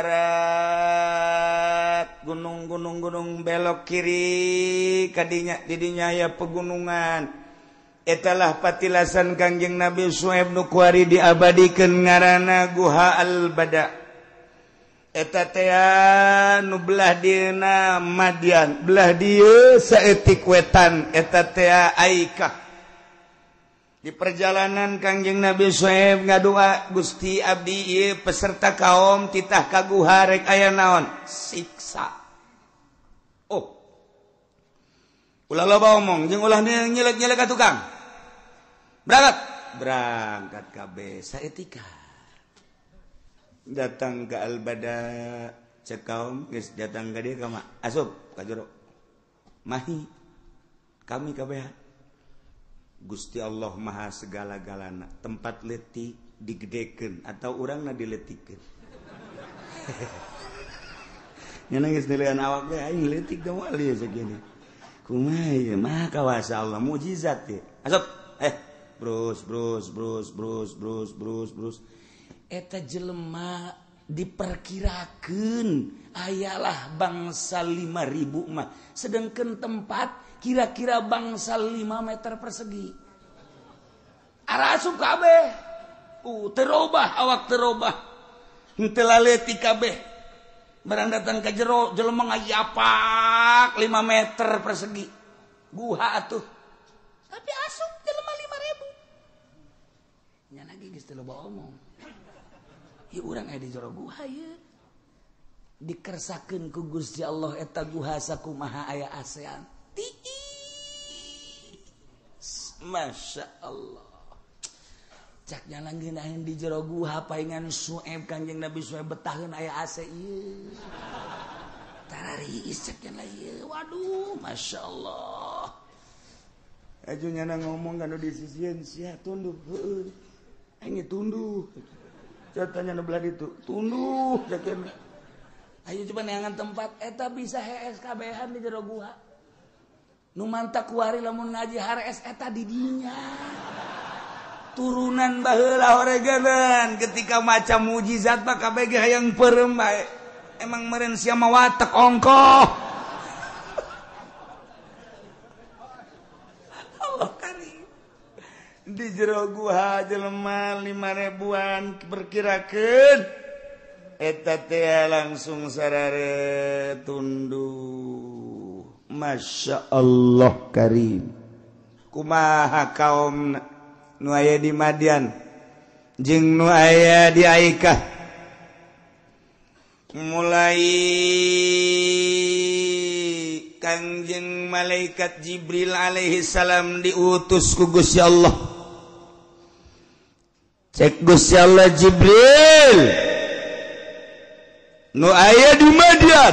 barat gunung-gunung-gunung belok kiri kadinya didinya aya pegunungan etalah patilasan Kanjeng Nabi Soeb nu kuari diabadikeun ngaranna Guha Al-Bada eta teh nu belah dieuna Madian belah dieu saeutik wetan eta teh Aikah. Di perjalanan Kanjeng Nabi Soeb ngadoa Gusti abdi ieu peserta kaum titah ka guha rek aya naon siksa. Oh. Ulah loba omong jeung ulah nyelek-nyelek ka tukang. Berangkat, berangkat kabeh saeutika. Datang ke Al-Bada cek kaum geus datang ka dieu ka asup ka jero. Mahi kami kabeh Gusti Allah maha segala-galana tempat letih digedeken atau orang na diletikeun nya nangis nilaian awak teh aing letik ka wali segini kumaha ieu mah kawasa Allah mukjizat teh asap eh brus brus brus brus brus brus brus eta jelema diperkirakeun ayalah bangsa lima ribu mah sedangkan tempat kira-kira bangsa lima meter persegi. Arasup kabeh. Uh, terobah awak terobah. Henteu laleutik kabeh. Barang datang ka jero jelema ngayapak lima meter persegi. Guha atuh. Tapi asup jelema lima ribu. Nya lagi geus teu loba omong. Ieu urang aya di jero guha ieu. Dikersakeun ku Gusti Allah eta guha sakumaha aya ASEAN. Masya Allah caknya langit ahin di jero guha paingan Su'aib kanjeng Nabi Su'aib betaheun aya A C ieu tarariis caknya ieu waduh Masya Allah ajunya na ngomong kana di sisieun sia tunduh heueuh aing tunduh catanya nu belah ditu tunduh cakna ayo coba neangan tempat eta bisa hees kabehan di jero guha nu mantap kuari lamun ngaji hares eta di dinya turunan baheula horeganan ketika maca mukjizat mah kabeh ge hayang peureum bae emang meureun sia mah watek ongkoh Allah karim di jero guha jelema lima ribuan perkirakeun eta teh langsung sarare tunduk. Masya Allah karim kumaha kaum nu aya di Madian jeung nu aya di Aikah mulai Kangjeng malaikat Jibril alaihi salam diutus ku Gusti Allah cek Gusti Allah Jibril nu aya di Madian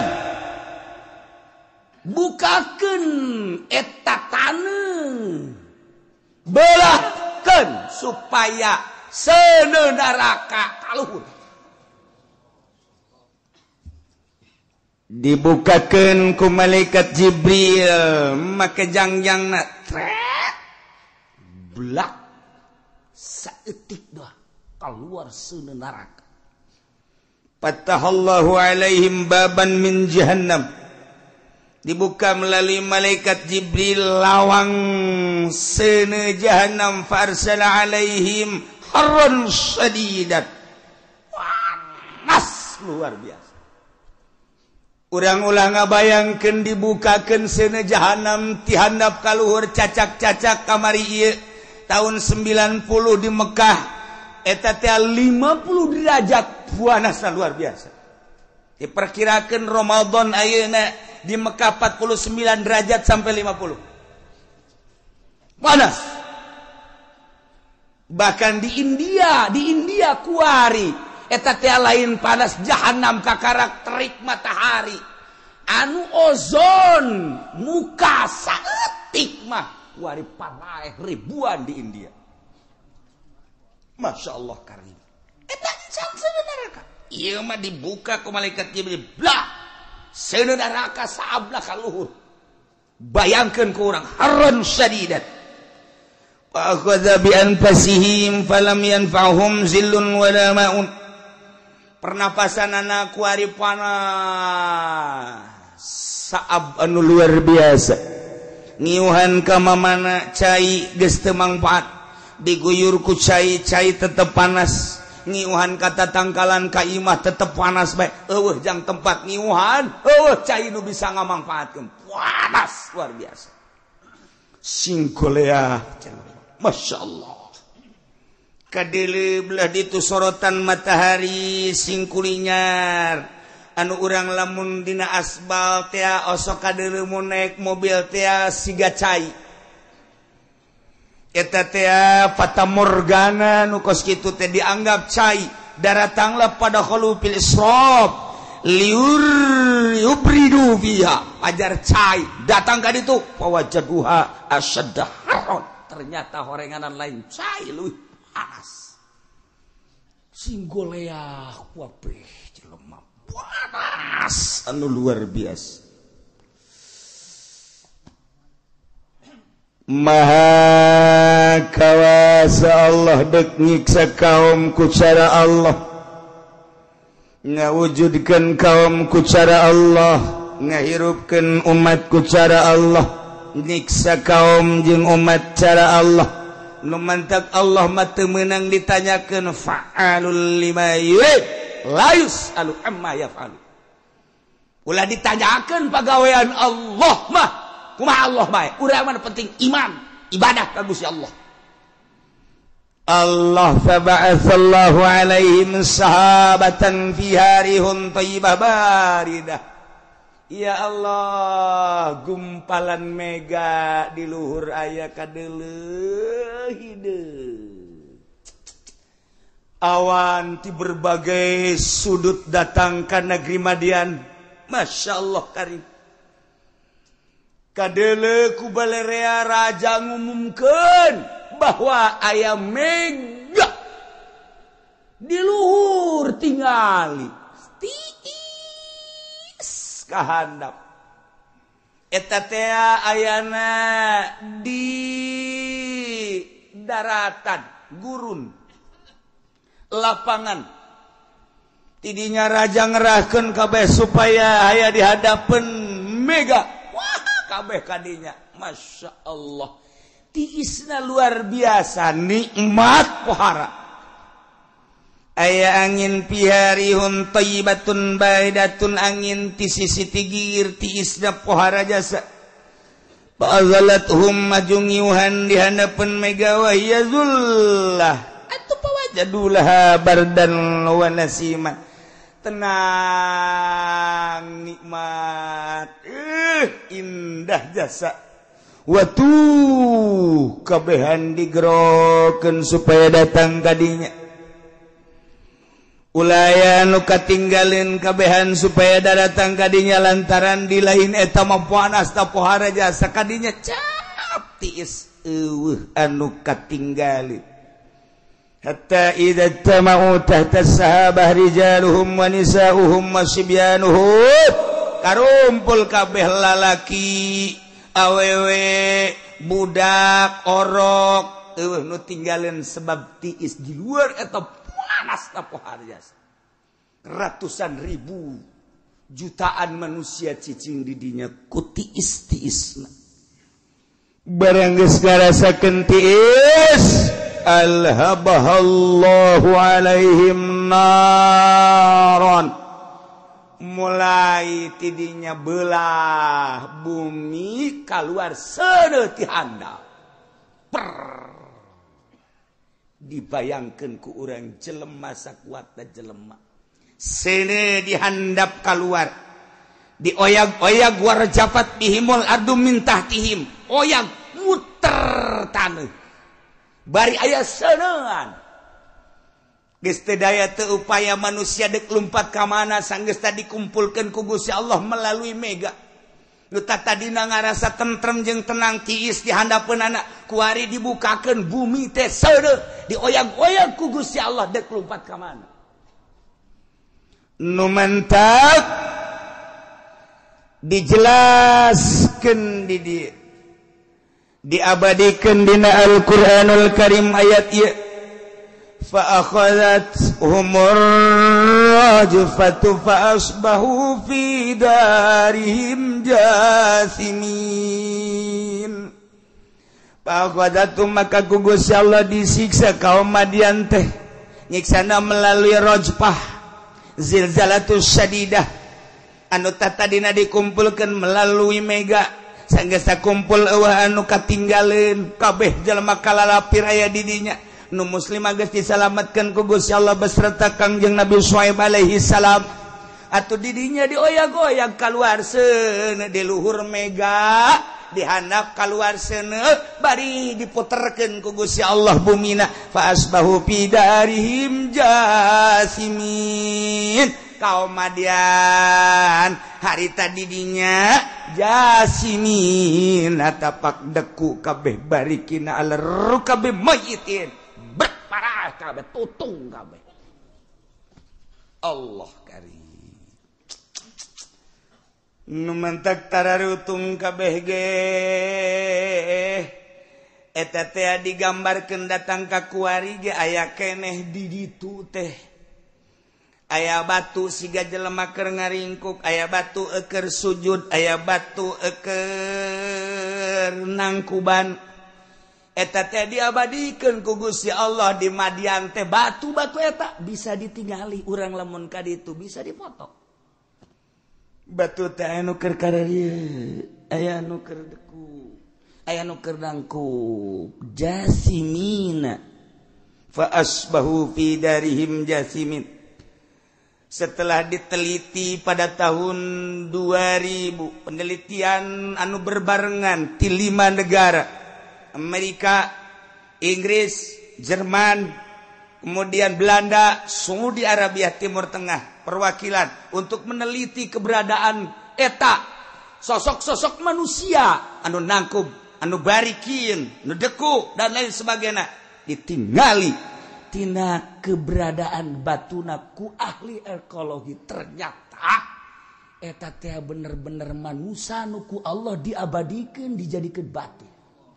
bukakeun eta taneuh belahkeun supaya seuneu neraka kaluhur dibukakeun ku malaikat Jibril make jangjangna trek blak saeutik doa keluar seuneu neraka fatahallahu alaihim baban min jahannam dibuka melalui malaikat Jibril lawang seuneu jahannam farsala alaihim harran syadidan panas luar biasa urang ulah ngabayangkeun dibukakeun seuneu jahannam ti handap ka luhur cacak-cacak kamari ieu tahun sembilan puluh di Mekah eta teh lima puluh derajat panasna luar biasa diperkirakeun Ramadan ayeuna di Mekah empat puluh sembilan derajat sampai lima puluh panas bahkan di India di India kuari eta teh lain panas jahanam kakarak terik matahari anu ozon muka saeutik mah kuari panaeh ribuan di India Masya Allah karim eta can seuneu neraka ieu mah dibuka ku malaikat Jibril blah seuneu neraka saablah ka luhur bayangkeun ku urang harran syadidan fa akhadha bi anfasihim falam yanfa'hum zillun wala ma'un pernapasanana ku ari panas saab anu luar biasa ngiuhan ka mamana cai geus teu mangpaat diguyur ku cai cai tetep panas ngiuhan kata tangkalan ka imah tetep panas bae eueuh jang tempat ngiuhan eueuh cai nu bisa ngamangpaatkeun panas luar biasa singkolea Masya Allah kadele belah ditu sorotan matahari singkulinyar anu urang lamun dina asbal teh osok kadele mun naik mobil teh siga cai eta teh fata morgana nu kos kitu teh dianggap cai daratanglah pada khulufil israf liur yubridu fiha ajar cai datang ka ditu pawajaduha asyadda haron ternyata horenganan lain cai leuwih panas. Singgolea kabeh jelema panas anu luar biasa. Maha kawasa Allah dek nyiksa kaum ku cara Allah, ngawujudkeun kaum ku cara Allah, ngahirupkeun umat ku cara Allah, nyiksa kaum jeung umat cara Allah. Nu mantap Allah mah teu meunang ditanyakeun fa'alul lima yurid la yus'alu amma yaf'alu. Ulah ditanyakeun pagawean Allah mah kumaha Allah bae, urang mah penting iman, ibadah ka Gusti Allah. Allah faba'atsallahu alaihim sahabatan fi harihun thayyibah baridah. Ya Allah, gumpalan mega di luhur aya kadeuleuh hideung. Awan ti berbagai sudut datang ka negeri Madian. Masya Allah karim. Kadele ku balerea raja ngumumkeun bahwa aya mega di luhur tingali tiis kahandap eta teh ayana di daratan gurun lapangan tidinya raja ngerahkeun kabeh supaya aya di hadapan mega kabeh kadinya. Masya Allah, tiisna luar biasa, nikmat pohara. Aya angin piharihun thayyibatun baidatun, angin ti sisi tigir tiisna pohara jasa. Ba'azalathum majungiuhan di hadapan mega wa yazullah atuh pawajadullah bardan wa nasiman. Tenang, nikmat, eh, indah jasa. Watuh kabehan digerokeun supaya datang kadinya. Ulaya nu katinggaleun kabehan supaya datang kadinya lantaran di lain eta mah panas ta pohara jasa kadinya cap tiis eueuh anu katinggaleun. Hatta idza tama'u tahta sahabah rijaluhum wa nisa'uhum wa sibyanuhum, karumpul kabeh lalaki awewe budak orok eueuh nu tinggaleun sebab tiis di luar eta panas ta pohara jasa. Ratusan ribu jutaan manusia cicing di dinya ku tiis-tiisna. Barang geus ngarasakeun tiis alhabahallahu alaihim naron, mulai tidinya belah bumi keluar seuneu ti handap. Per dibayangkeun ku urang jelema sakuatna jelema sene dihandap keluar dioyag-oyag warjapat bihimul ardu min tahtihim, oyag muter taneuh bari aya seuneuan geus teu daya teu upaya manusia dek lumpat ka mana sanggeus tadi dikumpulkeun ku Gusti Allah melalui mega nu tadina ngarasa tentrem jeung tenang tiis di handapeunana ku ari dibukakeun bumi teh seuneu dioyag-oyag ku Gusti Allah dek lumpat ka mana. Nu mantap dijelaskeun di dieu diabadikeun dina Al-Qur'anul Karim ayat ieu fa akhadhat humur rajfatu fa asbahu fi darihim jasimin. Fa akhadhat maka Gusti Allah disiksa kaum Madian teh nyiksana melalui rajfah zilzalatus syadidah anu tadina dikumpulkeun melalui mega sanggeus kumpul eueuh anu katinggaleun kabeh jalma kalalapir aya di dinya. Nu muslim geus disalametkeun ku Gusti Allah beserta Kangjeng Nabi Syuaib alaihi salam. Atuh di dinya dioyag-oyag kaluar seuneu di luhur mega, dihandap kaluar seuneu bari diputerkeun ku Gusti Allah bumina fa asbahu fi darihim jasimin. kaum Madian harita didinya jasimin tapak deku kabeh barikina aler kabeh mayitin berparah kabeh tutung kabeh Allah karim nu mentek tararutung kabeh ge eta teh digambarkeun datang ka kuari ge aya keneh di ditu teh aya batu siga jelema keur ngaringkuk aya batu eukeur sujud aya batu eukeur nangkuban eta teh diabadikeun ku Gusti Allah di Madian teh batu-batu eta bisa ditingali urang lamun ka ditu bisa dipoto batu teh anu keur kararieu aya anu keur deku aya anu keur nangkuk jasimina fa asbahu fi darihim jasimin. Setelah diteliti pada tahun dua ribu penelitian anu berbarengan di lima negara Amerika, Inggris, Jerman, kemudian Belanda, Saudi Arabia Timur Tengah perwakilan untuk meneliti keberadaan eta sosok-sosok manusia anu nangkub, anu barikin, anu deku dan lain sebagainya ditinggali tina keberadaan batuna ku ahli ekologi ternyata eta teh bener-bener manusia nu ku Allah diabadikeun dijadikeun batu.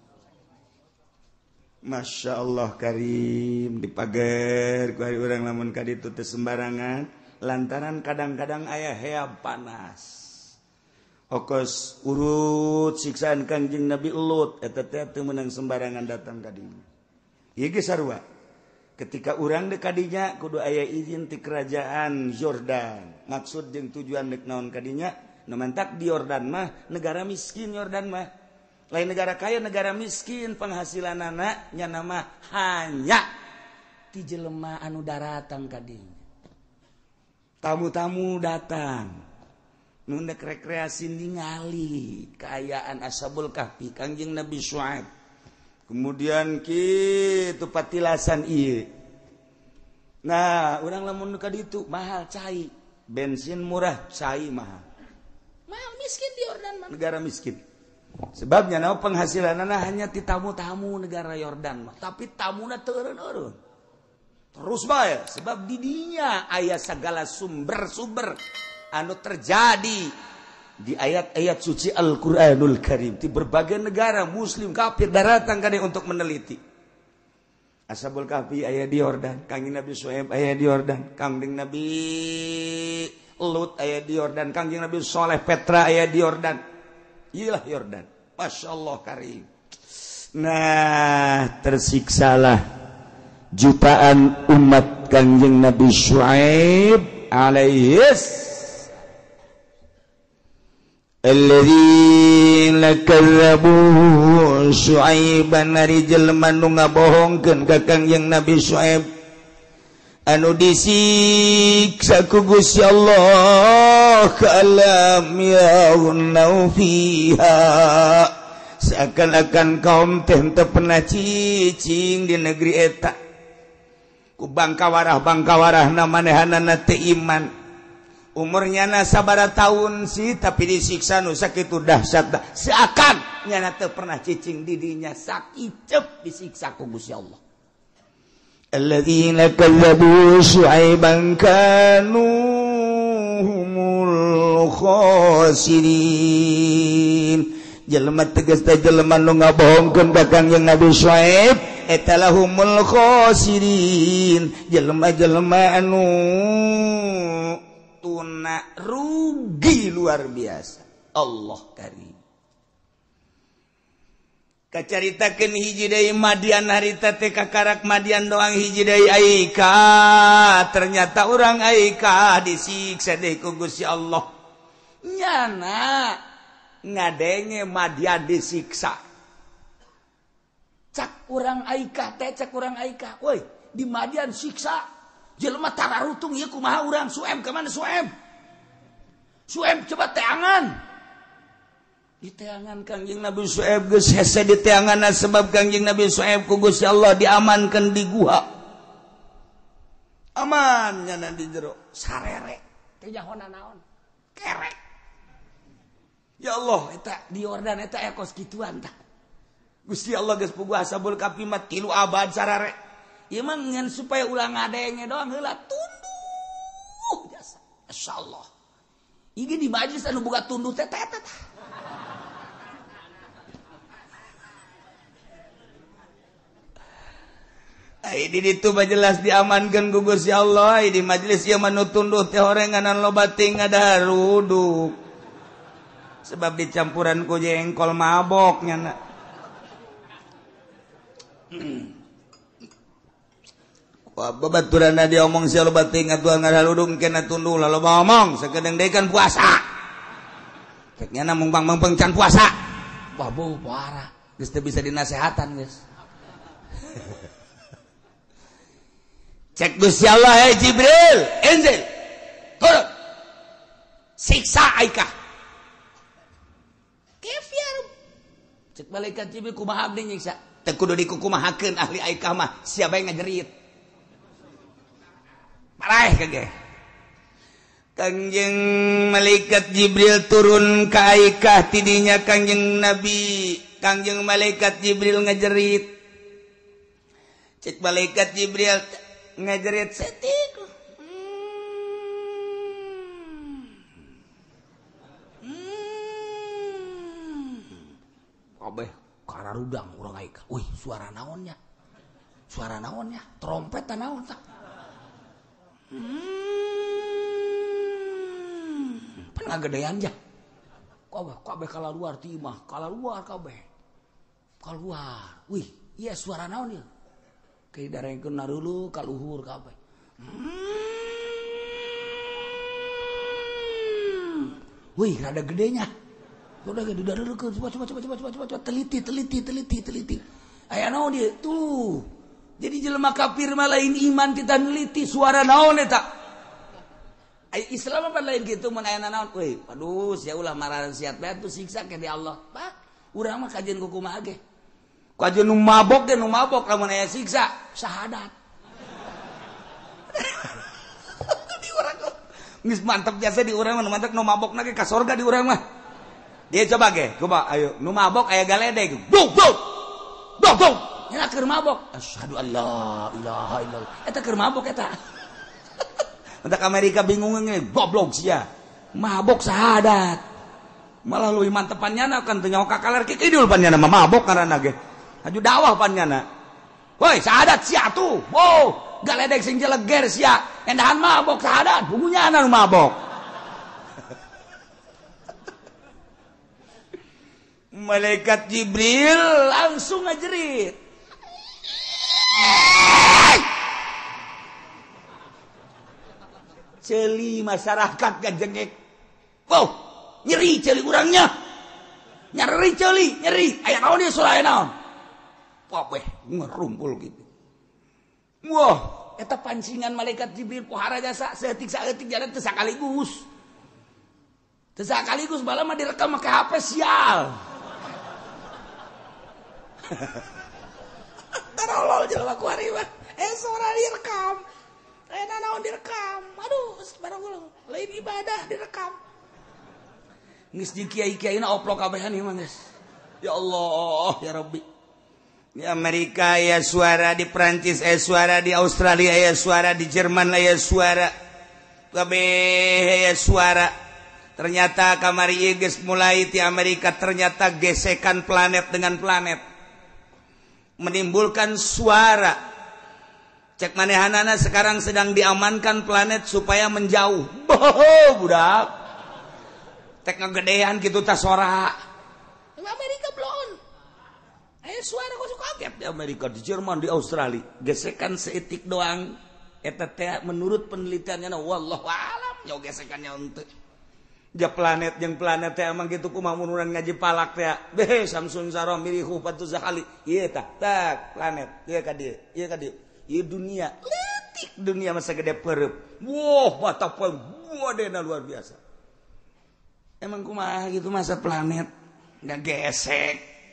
Masya Allah karim dipager ku hari urang lamun ka ditu teu sembarangan lantaran kadang-kadang aya heab panas. Hokos urut siksaan Kangjeng Nabi Lut eta teh teu meunang sembarangan datang ka dieu. Ieu ge sarua. Ketika urang dek kadinya kudu aya izin ti kerajaan Yordan. Maksud jeung tujuan dek naon kadinya nu mentak di Yordan mah negara miskin Yordan mah. Lain negara kaya negara miskin penghasilanana nya nama hanya ti jelema anu daratang kadinya. Tamu-tamu datang. Nu dek rekreasi ningali kaayaan Ashabul Kahfi Kangjeng Nabi Syuaib. Kemudian kitu patilasan ieu. Nah, urang lamun ka ditu mahal cai, bensin murah, cai mahal. Mahal miskin di Yordan mah. Negara miskin. Sebabnya naon penghasilanana hanya ti tamu-tamu negara Yordan mah, tapi tamuna teu eureun-eureun. Terus bae sebab di dinya aya sagala sumber-sumber anu terjadi di ayat-ayat suci Al-Quranul Karim di berbagai negara muslim kafir datang kade untuk meneliti. Ashabul Kahfi aya di Yordan, Kangjeng Nabi Syuaib aya di Yordan, Kangjeng Nabi Lut aya di Yordan, Kangjeng Nabi Saleh Petra aya di Yordan. Iyalah Yordan. Masyaallah karim. Nah, tersiksalah jutaan umat Kangjeng Nabi Syuaib alaihis alladzina kazzabu Syuaiban ari jelema nu ngabohongkeun ka Kangjeng Nabi Syuaib anu disiksa ku Gusti Allah kalam yaunau fiha seakan-akan kaum teh teu pernah cicing di negeri eta ku bangkawarah-bangkawarahna manehanana teu iman. Umurnya na sabara tahun sih tapi disiksa nu sakitu dahsyat seakan nyana teu pernah cicing didinya sakicep disiksa ku Gusti Allah. Alladzina kazzabu Syuaiban kanu humul khasirin. Jelema tegas teh jelema nu ngabohongkeun ka Kangjeng Nabi Syuaib eta lahumul khasirin. Jelema-jelema anu tuna rugi luar biasa. Allah karim. Kacaritakeun hiji deui Madian harita teh kakarak Madian doang hiji deui aika. Ternyata urang aika disiksa deui ku Gusti Allah. Nyana ngadenge Madian disiksa. Cak urang aika teh cak urang aika. Woi, di Madian siksa. Jelema tararutung ieu kumaha urang Syuaib ka mana Syuaib? Syuaib coba teangan. Di teangan Kangjeng Nabi Syuaib geus hese di teanganna sebab Kangjeng Nabi Syuaib ku Gusti Allah diamankeun di gua. Aman nyana di jero sarere. teh jahona naon kerek ya Allah eta di Yordan eta aya kos kituan tah Gusti Allah geus puguh ashabul kahfi mah tilu abad sarare ieu mah ngan supaya ulah ngadenge doang heula tunduh jasa masyaallah ieu di majelis anu boga tunduh teh eta tah ai di ditu mah jelas diamankeun ku Gusti Allah di majelis ieu mah nu tunduh teh horenganan loba ting ngadaruduk sebab dicampuran ku jengkol mabok nyana Hmm. Wah, babaturan na dia omong siya lo bating at tuan ngadaludong kena tundu lalu ngomong sekedeng dekan puasa. Keknya na mung bang bang can puasa. Wah, bau parah. Geus teu bisa dinasehatan, guys. Cek Gusti Allah ya Jibril, Enzil. Turun. Siksa Aika. Kefir. Cek malaikat Jibril kumaha abdi nyiksa. Kudu dikukumahakeun ahli Aikah mah siapa yang ngajerit paraeh kage Kangjeng malaikat Jibril turun ka Aikah tidinya Kangjeng Nabi Kangjeng malaikat Jibril ngajerit cek malaikat Jibril ngajerit setik hmm. Abeh kararudang urang Aikah. Wih, suara naonnya? Suara naonnya? Trompet ta naon tah? Hmm. Pangagedean ja. Kabeh kabeh kalaluar ti imah, kalaluar kabeh. Kaluar. Wih, iya suara naon ieu? Kidarengkeun nareulu ka luhur kabeh. Hmm. Wih, rada gedenya. Udah gede dari ke coba coba coba coba coba coba teliti teliti teliti teliti aya naon dia tuh jadi jelema kafir mah lain iman kita neliti suara naon eta Islam apa lain gitu mun aya naon euy aduh sia ulah marahan siat bae tuh siksa ke di Allah pak urang mah kajian kumaha ge kajian nu mabok ge nu mabok lamun aya siksa syahadat di urang geus mantep biasa di urang mah mantep nu mabokna ge ka surga di urang mah dia coba ge, coba ayo, nu mabok aya galedeg. Buk buk. Buk buk. Nya keur mabok. Asyhadu an la ilaha illallah. Eta keur mabok eta. Entak Amerika bingung nge, goblok sia. Mabok syahadat. Malah leuwih mantepan nyana kan teu nyaho kakaler ki kidul pan nyana mabok karana ge. Aju dakwah pan nyana. Woi, syahadat sia tuh. Wow, galedeg sing jeleger sia. Endahan mabok syahadat, bungunya nu mabok. Malaikat Jibril langsung ngajerit. Celi masyarakat gajengek. Wow, nyeri celi urangnya. Nyeri celi, nyeri. Aya naon ieu surah aya naon? Wabeh, ngerumpul gitu. Wah, eta pancingan malaikat Jibril pohara jasa saeutik saeutik jalan teu sakaligus. Teu sakaligus bala mah direkam make H P sial. Tarolol jelema kuari mah. Eh suara direkam. Eh naon direkam. Aduh, barang ulang. Lain ibadah direkam. Geus di kiai-kiaina oplok kabehan ieu mah geus. Ya Allah, ya Rabbi. Di Amerika aya suara, di Prancis aya suara, di Australia aya suara, di Jerman aya suara. Kabeh aya suara. Ternyata kamari ieu geus mulai ti Amerika ternyata gesekan planet dengan planet. Menimbulkan suara. Cek manehanana sekarang sedang diamankan planet supaya menjauh. Boh, budak. Tek ngagedean gitu tas suara. Amerika belum. Eh suara kok suka kaget di Amerika, di Jerman, di Australia. Gesekan seetik doang. Eta teh menurut penelitiannya wallahu alam nyaho gesekannya henteu. Ja planet jeung planet teh emang kitu kumaha mun urang ngaji palak teh. Beh Samsun Saro mirihu patu zakali. Ieu tah, tak planet. Ieu ka dieu, ieu ka dieu. Ieu dunia. Leutik dunia mah sagede peureub. Wah, mata poe wadena luar biasa. Emang kumaha gitu masa planet enggak gesek.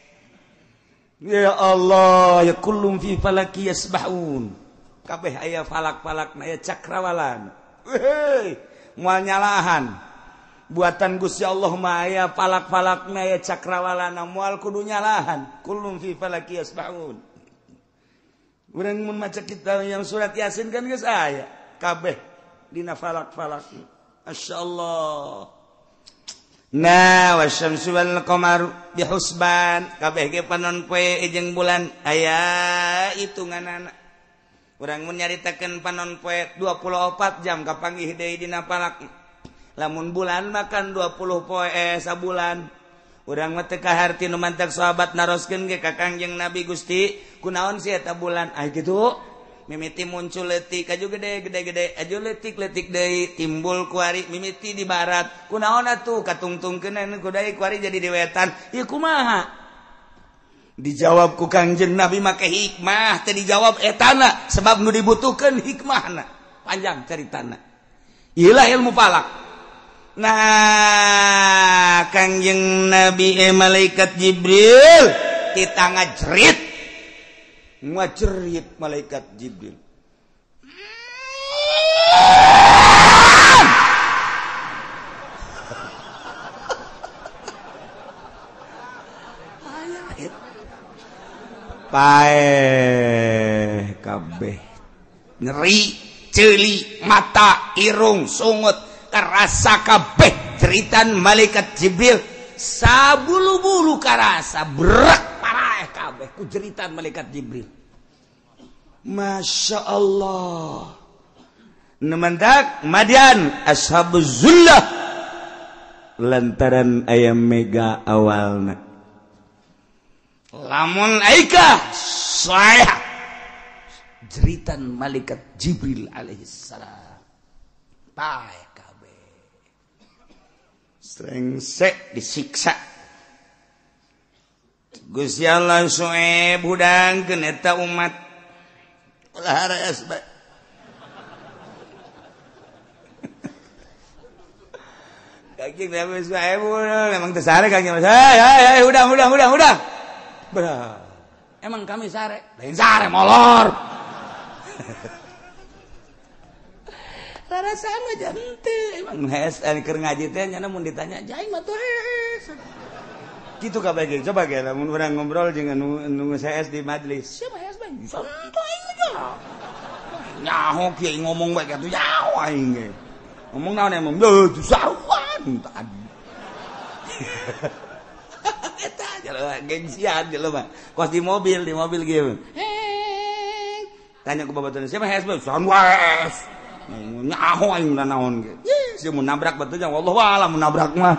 Ya Allah, ya kullum fi falaki yasbahun. Kabeh aya falak-falakna aya cakrawalan. Hei. moal nyalahan buatan Gusti Allah mah aya falak-falakna aya cakrawalana moal kudu nyalahan kullun fi falaki yasbaun. Urang mun maca kita yang surat Yasin kan geus aya kabeh dina falak-falak. Masyaallah. Nah wasyamsu wal qamaru bihusban kabeh ge panon poe jeung bulan aya hitunganana. Urang mun nyaritakeun panon poe dua puluh empat jam kapanggih deui dina palak. Lamun bulan makan dua puluh poe eh, sabulan. Urang mah teu kaharti nu mantak sahabat naroskeun ge ka Kangjeng Nabi Gusti, kunaon sih eta bulan? Ah kitu. Mimiti muncul leutik aju gede gede-gede aju leutik-leutik deui timbul kuari mimiti di barat. Kunaon atuh katungtungkeun ku deui kuari jadi di wetan. Ieu kumaha? Dijawab ku Kangjeng Nabi make hikmah teh dijawab etana sebab nu dibutuhkeun hikmahna panjang caritana ieulah ilmu falak. Nah Kangjeng Nabi eh malaikat Jibril kita ngajrit ngajrit malaikat Jibril pae kabeh nyeri ceuli mata irung sungut karasa kabeh jeritan malaikat Jibril sabulu-bulu karasa berak paraeh kabeh ku jeritan malaikat Jibril. Masya Allah nemendak madian ashabuz zullah lantaran ayam mega awalna lamun aika saya jeritan malaikat Jibril alaihissalam pae kabeh strengsek disiksa Gusti Allah soe budangkeun eta umat ulah reas bae Kangjeng Nabi soe memang teu sare Kangjeng hei hei udang udang udang udang Bra, emang kami sare? Lain sare molor. Rarasan mah jante, emang hes keur ngaji teh nya mun ditanya, "Jaing mah tuh hes." Kitu kabeh ge, coba ge lamun urang ngobrol jeung anu anu hes di majelis. Siapa hes bae? Santai aja. Nyaho kieu ngomong bae atuh nyaho aing ge. Ngomong naon emang? Duh, saruan tadi. Eta jelema gengsian jelema. Kos di mobil, di mobil gitu. Heng. Tanya ke babaturan, siapa hes bang? Sunwes. Nyaho aing naon ge. Si mun nabrak batu nya wallahu a'lam mun nabrak mah.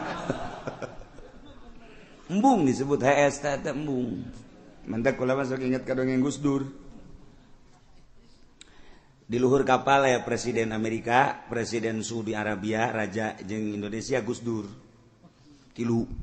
Embung disebut hes teh embung. Mantak kula masuk ingat ka dongeng Gus Dur. Di luhur kapal ya Presiden Amerika, Presiden Saudi Arabia, Raja jeung Indonesia Gus Dur. Tilu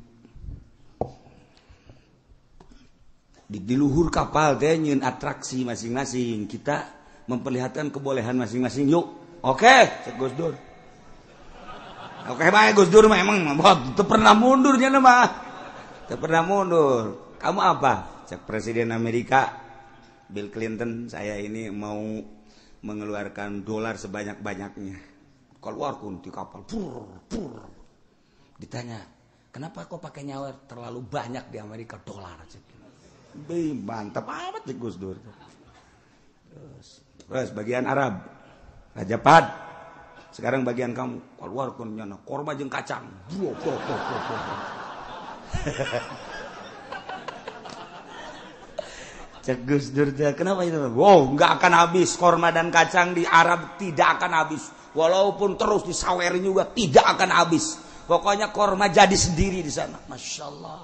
di, di luhur kapal teh nyeun atraksi masing-masing kita memperlihatkan kebolehan masing-masing yuk oke okay, cek Gus Dur oke okay, baik Gus Dur mah emang teu pernah mundur nya mah teu pernah mundur kamu apa cek Presiden Amerika Bill Clinton saya ini mau mengeluarkan dolar sebanyak-banyaknya keluarkan di kapal pur pur ditanya kenapa kok pakai nyawer terlalu banyak di Amerika dolar cek Be, mantap amat di Gus Dur. Terus, terus bagian Arab, Raja Fahad. Sekarang bagian kamu, keluarkan nyana korma jeung kacang. Bro, bro, bro, bro, bro. Cek Gus Dur, kenapa itu? Wow, nggak akan habis korma dan kacang di Arab tidak akan habis. Walaupun terus disawerin juga tidak akan habis. Pokoknya korma jadi sendiri di sana. Masya Allah.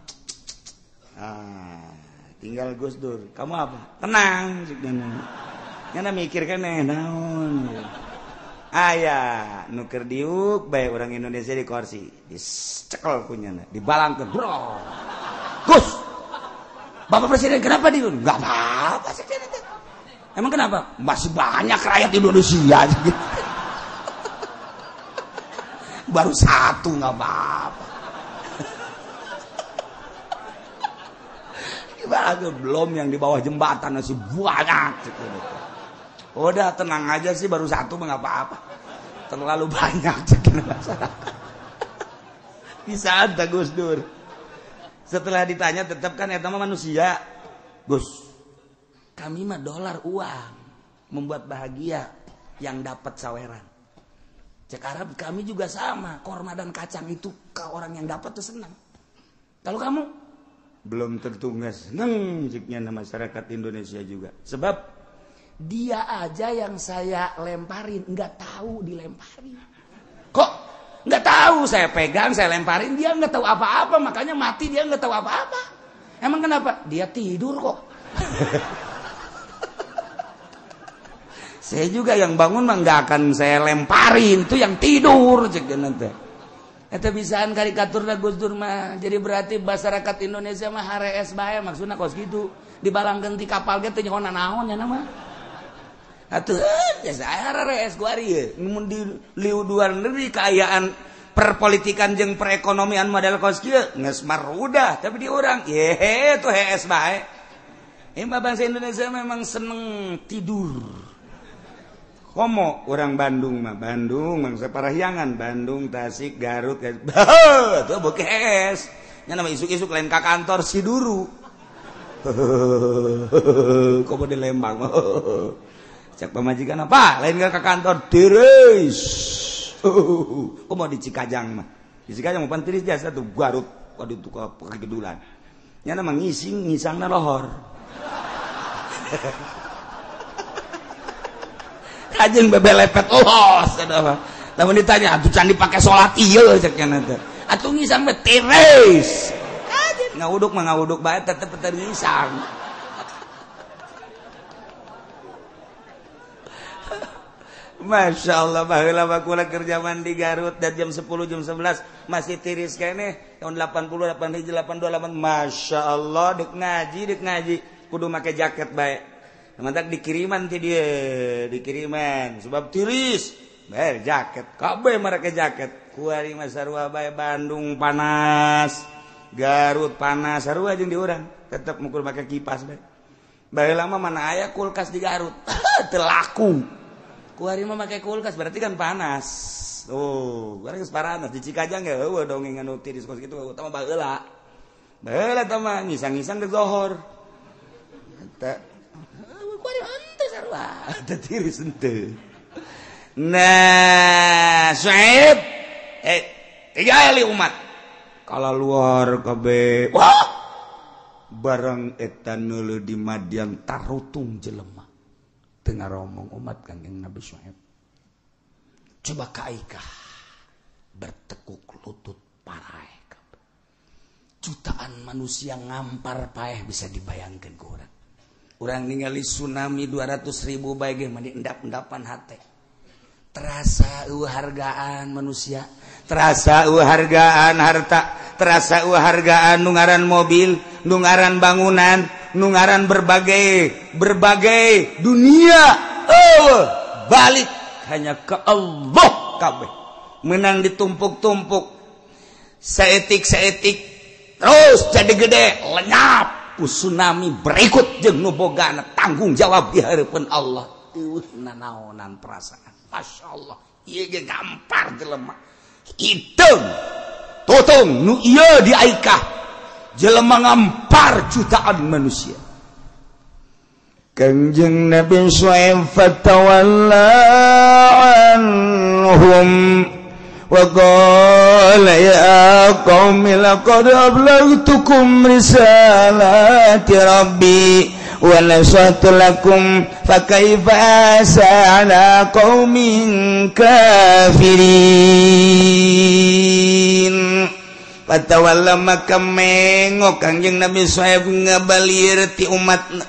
Ah. Tinggal Gus Dur, kamu apa? Tenang, nyana mikir kan eh naon. Aya, nuker diuk, baik orang Indonesia di kursi, dicekel punyana, dibalangkeun, bro. Gus, Bapak Presiden kenapa di? Enggak apa-apa sih. Emang kenapa? Masih banyak rakyat Indonesia. Baru satu nggak apa-apa. Belum yang di bawah jembatan masih banyak. Udah tenang aja sih baru satu nggak apa-apa. terlalu banyak cekin masyarakat. Bisa ada Gus Dur. Setelah ditanya tetap kan eta mah manusia. Gus, kami mah dolar uang membuat bahagia yang dapat saweran. Cek Arab kami juga sama, korma dan kacang itu ke orang yang dapat tuh senang. Kalau kamu belum tentu nggak senang jiknya masyarakat Indonesia juga. Sebab dia aja yang saya lemparin nggak tahu dilemparin. Kok nggak tahu saya pegang, saya lemparin, dia nggak tahu apa-apa, makanya mati dia nggak tahu apa-apa. Emang kenapa? Dia tidur kok. Saya juga yang bangun mah nggak akan saya lemparin, itu yang tidur cek nanti. Eta bisaan karikatur da Gus Dur mah. Jadi berarti masyarakat Indonesia mah harees bae maksudna kos gitu. Dibalangkeun ti kapal ge teh nyaho naon nya nama. Atuh ya saya harees ku ari ye. Mun di liu luar negeri kaayaan perpolitikan jeung perekonomian model kos kieu geus marudah, tapi di urang ye tuh hees bae. Emang bangsa Indonesia memang seneng tidur. Komo orang Bandung mah Bandung mangsa parahyangan Bandung Tasik Garut tuh bokes nya nama isuk-isuk lain ka kantor si duru komo di Lembang cek pamajikan apa lain ka kantor tiris komo di Cikajang mah di Cikajang mah tiris jasa tuh Garut waduh tuh ka kegedulan nya nama ngising ngisangna lohor Ajeng bebelepet los ada apa? Lamun ditanya, atuh can dipake salat ieu cek nya teh. Atuh ngisang mah tiris. Ajeng ngawuduk mah ngawuduk bae tetep teu ngisang. Masya Allah baheula bakulah kerjaman di Garut dan jam sepuluh jam sebelas masih tiris keneh tahun delapan puluh delapan hiji delapan dua delapan Masya Allah dek ngaji dek ngaji kudu make jaket bae. Mantak dikiriman ti dia, dikiriman sebab tiris, bayar jaket, kabeh mereka jaket. Kuari mah sarua bae Bandung panas, Garut panas, sarua jeung di urang, tetep mukul make kipas bae. Baheula mah mana aya kulkas di Garut, teu laku. Kuari mah make kulkas berarti kan panas. Oh, kuari geus panas di Cikajang ge eueuh dongeng anu tiris kos kitu, tah mah baheula. Baheula tah mah ngisang-ngisang geus zohor. Eta kuari henteu sarua, teu tiris henteu. Nah, Syuaib eh tiga kali umat kala luar kabeh. Wah. Barang eta neuleuh di Madian tarutung jelema. Teu ngaromong umat Kangjeng Nabi Syuaib. Coba kaikah bertekuk lutut paraeh kabeh. Jutaan manusia ngampar paeh bisa dibayangkeun ku urang. Urang ningali tsunami dua ratus ribu bae ge mah diendap-endapan hate. Terasa eueuh hargaan manusia, terasa eueuh hargaan harta, terasa eueuh hargaan nu ngaran mobil, nu ngaran bangunan, nu ngaran berbagai berbagai dunia. Eueuh balik hanya ke Allah kabeh. Menang ditumpuk-tumpuk. Saetik-saetik terus jadi gede, lenyap. Tsunami berikut jeung nu bogana tanggung jawab di hareupeun Allah. Eueuh nanaonan perasaan. Masya Allah. Ieu ge gampar jelema. Hideung. Totong nu ieu diaikah. Jelema ngampar jutaan manusia. Kangjeng Nabi Syuaib fatawalla anhum wa qala ya qaumi laqad ablagtukum risalati rabbi wa nasahtu lakum fakaifa sa'ala qaumin kafirin. Patawalla maka mengok Kangjeng Nabi Syuaib ngabalir ti umatna.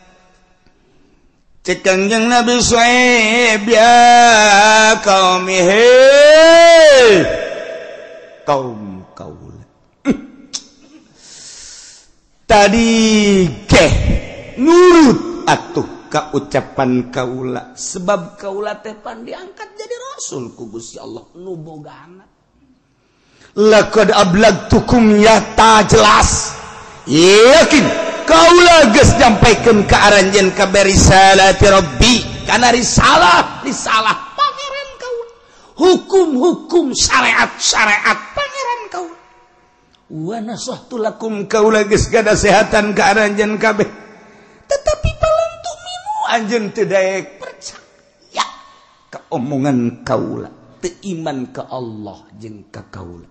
Cek Kangjeng Nabi Syuaib ya qaumi hei kaum kaula. Tadi ke nurut atuh ka ucapan kaula sebab kaula teh pan diangkat jadi rasul ku Gusti Allah nu bogana. Laqad ablagtukum ya ta jelas yakin kaula geus nyampaikeun ka aranjeun ka risalati rabbi kana risalah risalah pangeran kaula hukum-hukum syariat-syariat pangeran kaula. Wa nasahtu lakum kaula geus gadasehatan ka aranjeun kabeh. Tetapi palan tuminu anjeun teu daek percaya ka omongan kaula, teu iman ka Allah jeung ka kaula.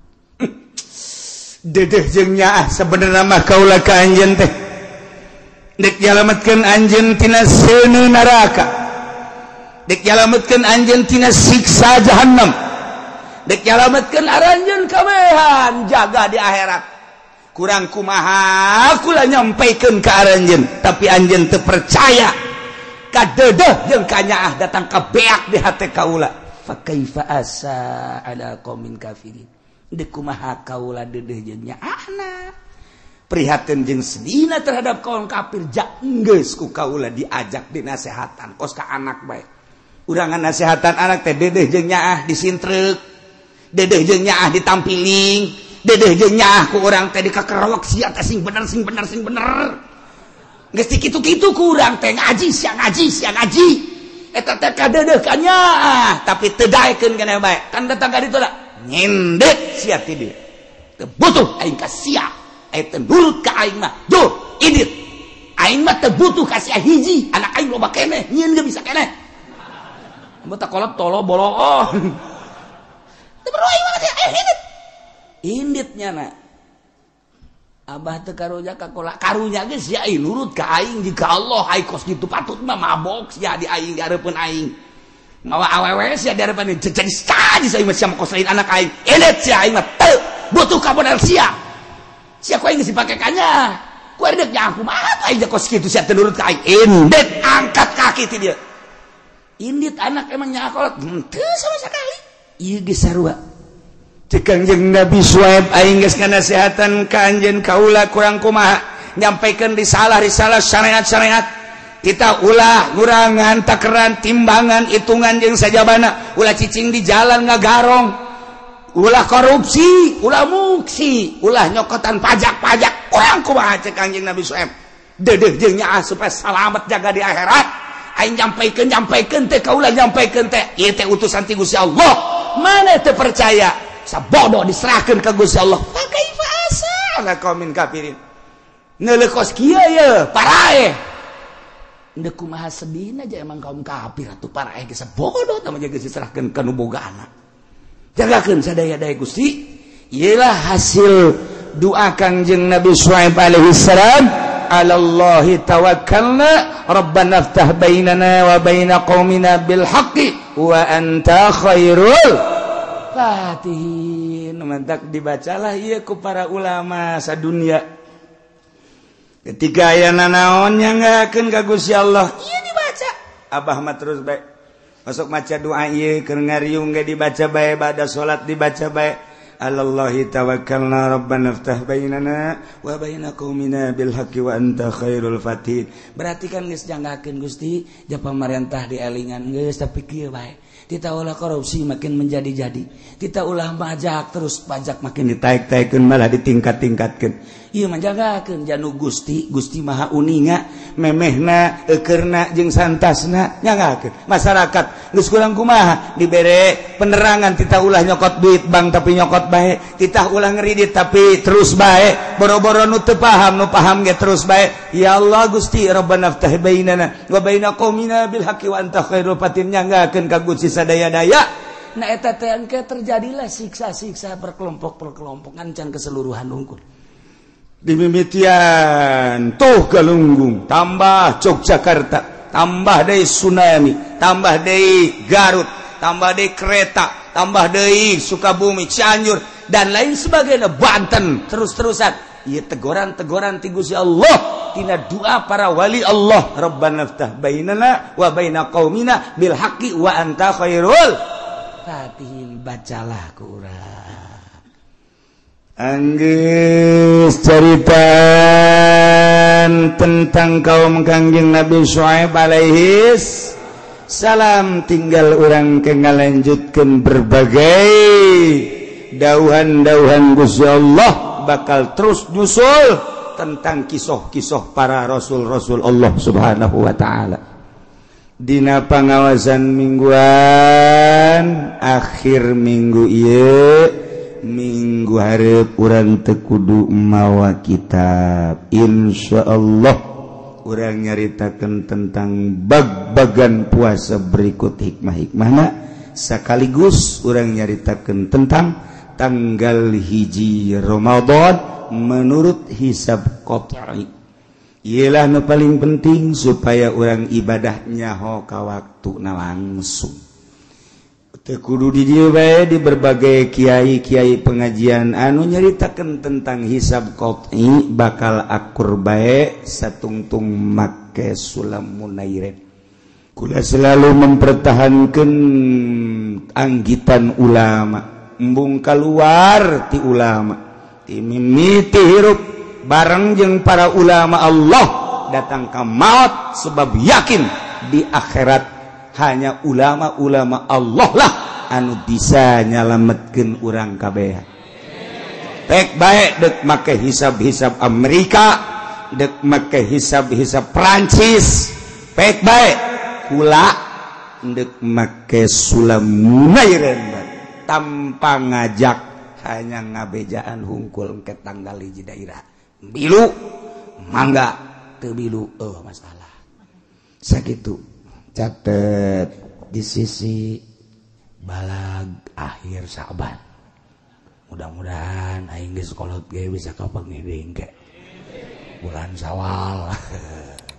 Dedeh jeung nyaah sabenerna mah kaula ka anjeun teh dek nyalametkeun anjeun tina seuneu neraka, dek nyalametkeun anjeun tina siksa jahannam, dek nyalametkeun aranjeun kabehan jaga di akhirat. Kurang kumaha kula nyampaikeun ka aranjeun tapi anjeun teu percaya ka dedeh jeung ka nyaah datang ka beak di hate kaula. Fa kaifa asa ala qaumin kafirin. Dek kumaha kaula dedeh jeung nyaahna prihatin jeung sedihna terhadap kaum kafir jak enggeus ku kaula diajak dinasehatan kos ka anak bae. Urang nasehatan anak teh dedeh jeung nyaah disintreuk, dedeh jeung nyaah ditampiling, dedeh jeung nyaah ku urang teh dikakerowek sia teh sing bener sing bener sing bener. Geus kitu-kitu ku urang teh ngaji sia ngaji sia ngaji. Eta teh ka dedeh ka nyaah tapi teu daekeun keneh bae. Kan datang ka ditu da nyendek sia ti dieu. Teu butuh aing ka sia. Aing nurut ka aing mah duh idit aing mah teu butuh ka sia hiji anak aing loba keneh nyieun ge bisa keneh mun teh kolot tolo boloon teu perlu aing mah sia idit indit nyana abah teu karunya ka kola karunya ge sia aing nurut ka aing jika Allah ai kos kitu patut mah mabok sia di aing diareupeun aing mawa awewe sia diareupeun jadi jadi saya mah sia kos lain anak aing indit sia aing mah teu butuh ka bener sia. Sia ku aing geus dipake kanya. Ku edek nya aku mah aing kos kitu sia teu nurut ka aing. Indit angkat kaki ti dieu. Indit anak emang nyakolot teu sama sakali. Ieu ge sarua. Cek Kangjeng Nabi Syuaib aing geus nganasehatan ka anjeun kaula kurang kumaha nyampaikeun risalah-risalah syariat-syariat. Kita ulah ngurangan takeran timbangan hitungan jeung sajabana. Ulah cicing di jalan ngagarong. Ulah korupsi, ulah muksi, ulah nyokotan pajak-pajak. Kurang kumaha cek Kangjeng Nabi Syuaib. Dedeh jeung nyaah supaya salamet jaga di akhirat. Aing nyampaikeun nyampaikeun teh kaula nyampaikeun teh ieu teh utusan ti Gusti Allah. Mana teu percaya? Sabodo diserahkeun ka Gusti Allah. Fa kaifa asa ala qaumin kafirin. Neulekos kieu ye parae. Endeu kumaha sedihna aja emang kaum kafir atuh parae ge sabodo tah geus diserahkeun ka nu bogaana. Jagakeun sadaya-daya Gusti. Ialah hasil doa Kangjeng Nabi Syuaib alaihi salam. Alallahi tawakkalna rabbana iftah bainana wa baina qaumina bil haqqi wa anta khairul fatihin. Mantak dibacalah ieu ku para ulama sadunya. Ketika aya nanaon nyanggakeun ka Gusti Allah, ieu dibaca. Abah mah terus bae masuk maca doa ieu keur ngariung ge dibaca bae bada salat dibaca bae. Alallahi tawakkalna rabbana iftah bainana wa baina qaumina bil haqqi wa anta khairul fatihin. Berarti kan geus janggakeun Gusti ja pamarentah dielingan geus tapi kieu bae. Kita ulah korupsi makin menjadi-jadi. Kita ulah pajak terus pajak makin ditaik-taikeun malah ditingkat-tingkatkeun. Ieu mah jagakeun janu Gusti, Gusti Maha Uninga, memehna, eukeurna jeung santasna nyanggakeun. Masyarakat geus kurang kumaha dibere penerangan kita ulah nyokot duit bank tapi nyokot bae, kita ulah ngeridit tapi terus bae, boro-boro nu teu paham nu paham ge terus bae. Ya Allah Gusti Rabbana iftah bainana wa baina qaumina bil haqqi wa anta khairul fatihin nyanggakeun ka Gusti sadaya-daya. Nah eta teh engke terjadilah siksa-siksa berkelompok-berkelompok ngan keseluruhan unggul. Di mimitian tuh Galunggung tambah Yogyakarta tambah deui tsunami tambah deui Garut tambah deui kereta tambah deui Sukabumi Cianjur dan lain sebagainya Banten terus-terusan ieu teguran-teguran ti Gusti Allah tina doa para wali Allah Rabbana iftah bainana wa baina qaumina bil haqqi wa anta khairul fatihin. Bacalah ku urang Anggeus caritaan tentang kaum Kangjeng Nabi Syuaib alaihi salam tinggal urang ke ngalanjutkeun berbagai dauhan-dauhan Gusti Allah bakal terus nyusul tentang kisah-kisah para rasul-rasul Allah Subhanahu wa taala. dina pangawasan mingguan akhir minggu ieu minggu hareup urang teu kudu mawa kitab insyaallah urang nyaritakeun tentang bag-bagan puasa berikut hikmah-hikmahna sakaligus urang nyaritakeun tentang tanggal hiji Ramadan menurut hisab qat'i. Ialah nu paling penting supaya orang ibadahnya ho ka waktu na langsung. Teu kudu di dieu bae di berbagai kiai-kiai pengajian anu nyaritakeun tentang hisab qat'i bakal akur bae satungtung make sulam munairet. Kula selalu mempertahankeun anggitan ulama, embung kaluar ti ulama, ti mimiti hirup bareng jeung para ulama Allah datang ke maut sebab yakin di akhirat hanya ulama-ulama Allah lah anu bisa nyalametkeun urang kabeh. Pek bae dek make hisab-hisab Amerika, dek make hisab-hisab Prancis, pek bae kula dek make sulam munairen tanpa ngajak hanya ngabejaan hungkul ke tanggal hiji daerah. Bilu mangga teu bilu oh masalah sakitu catet di sisi balag akhir Sa'ban mudah-mudahan aing geus kolot ge bisa ka pangiding ke bulan Syawal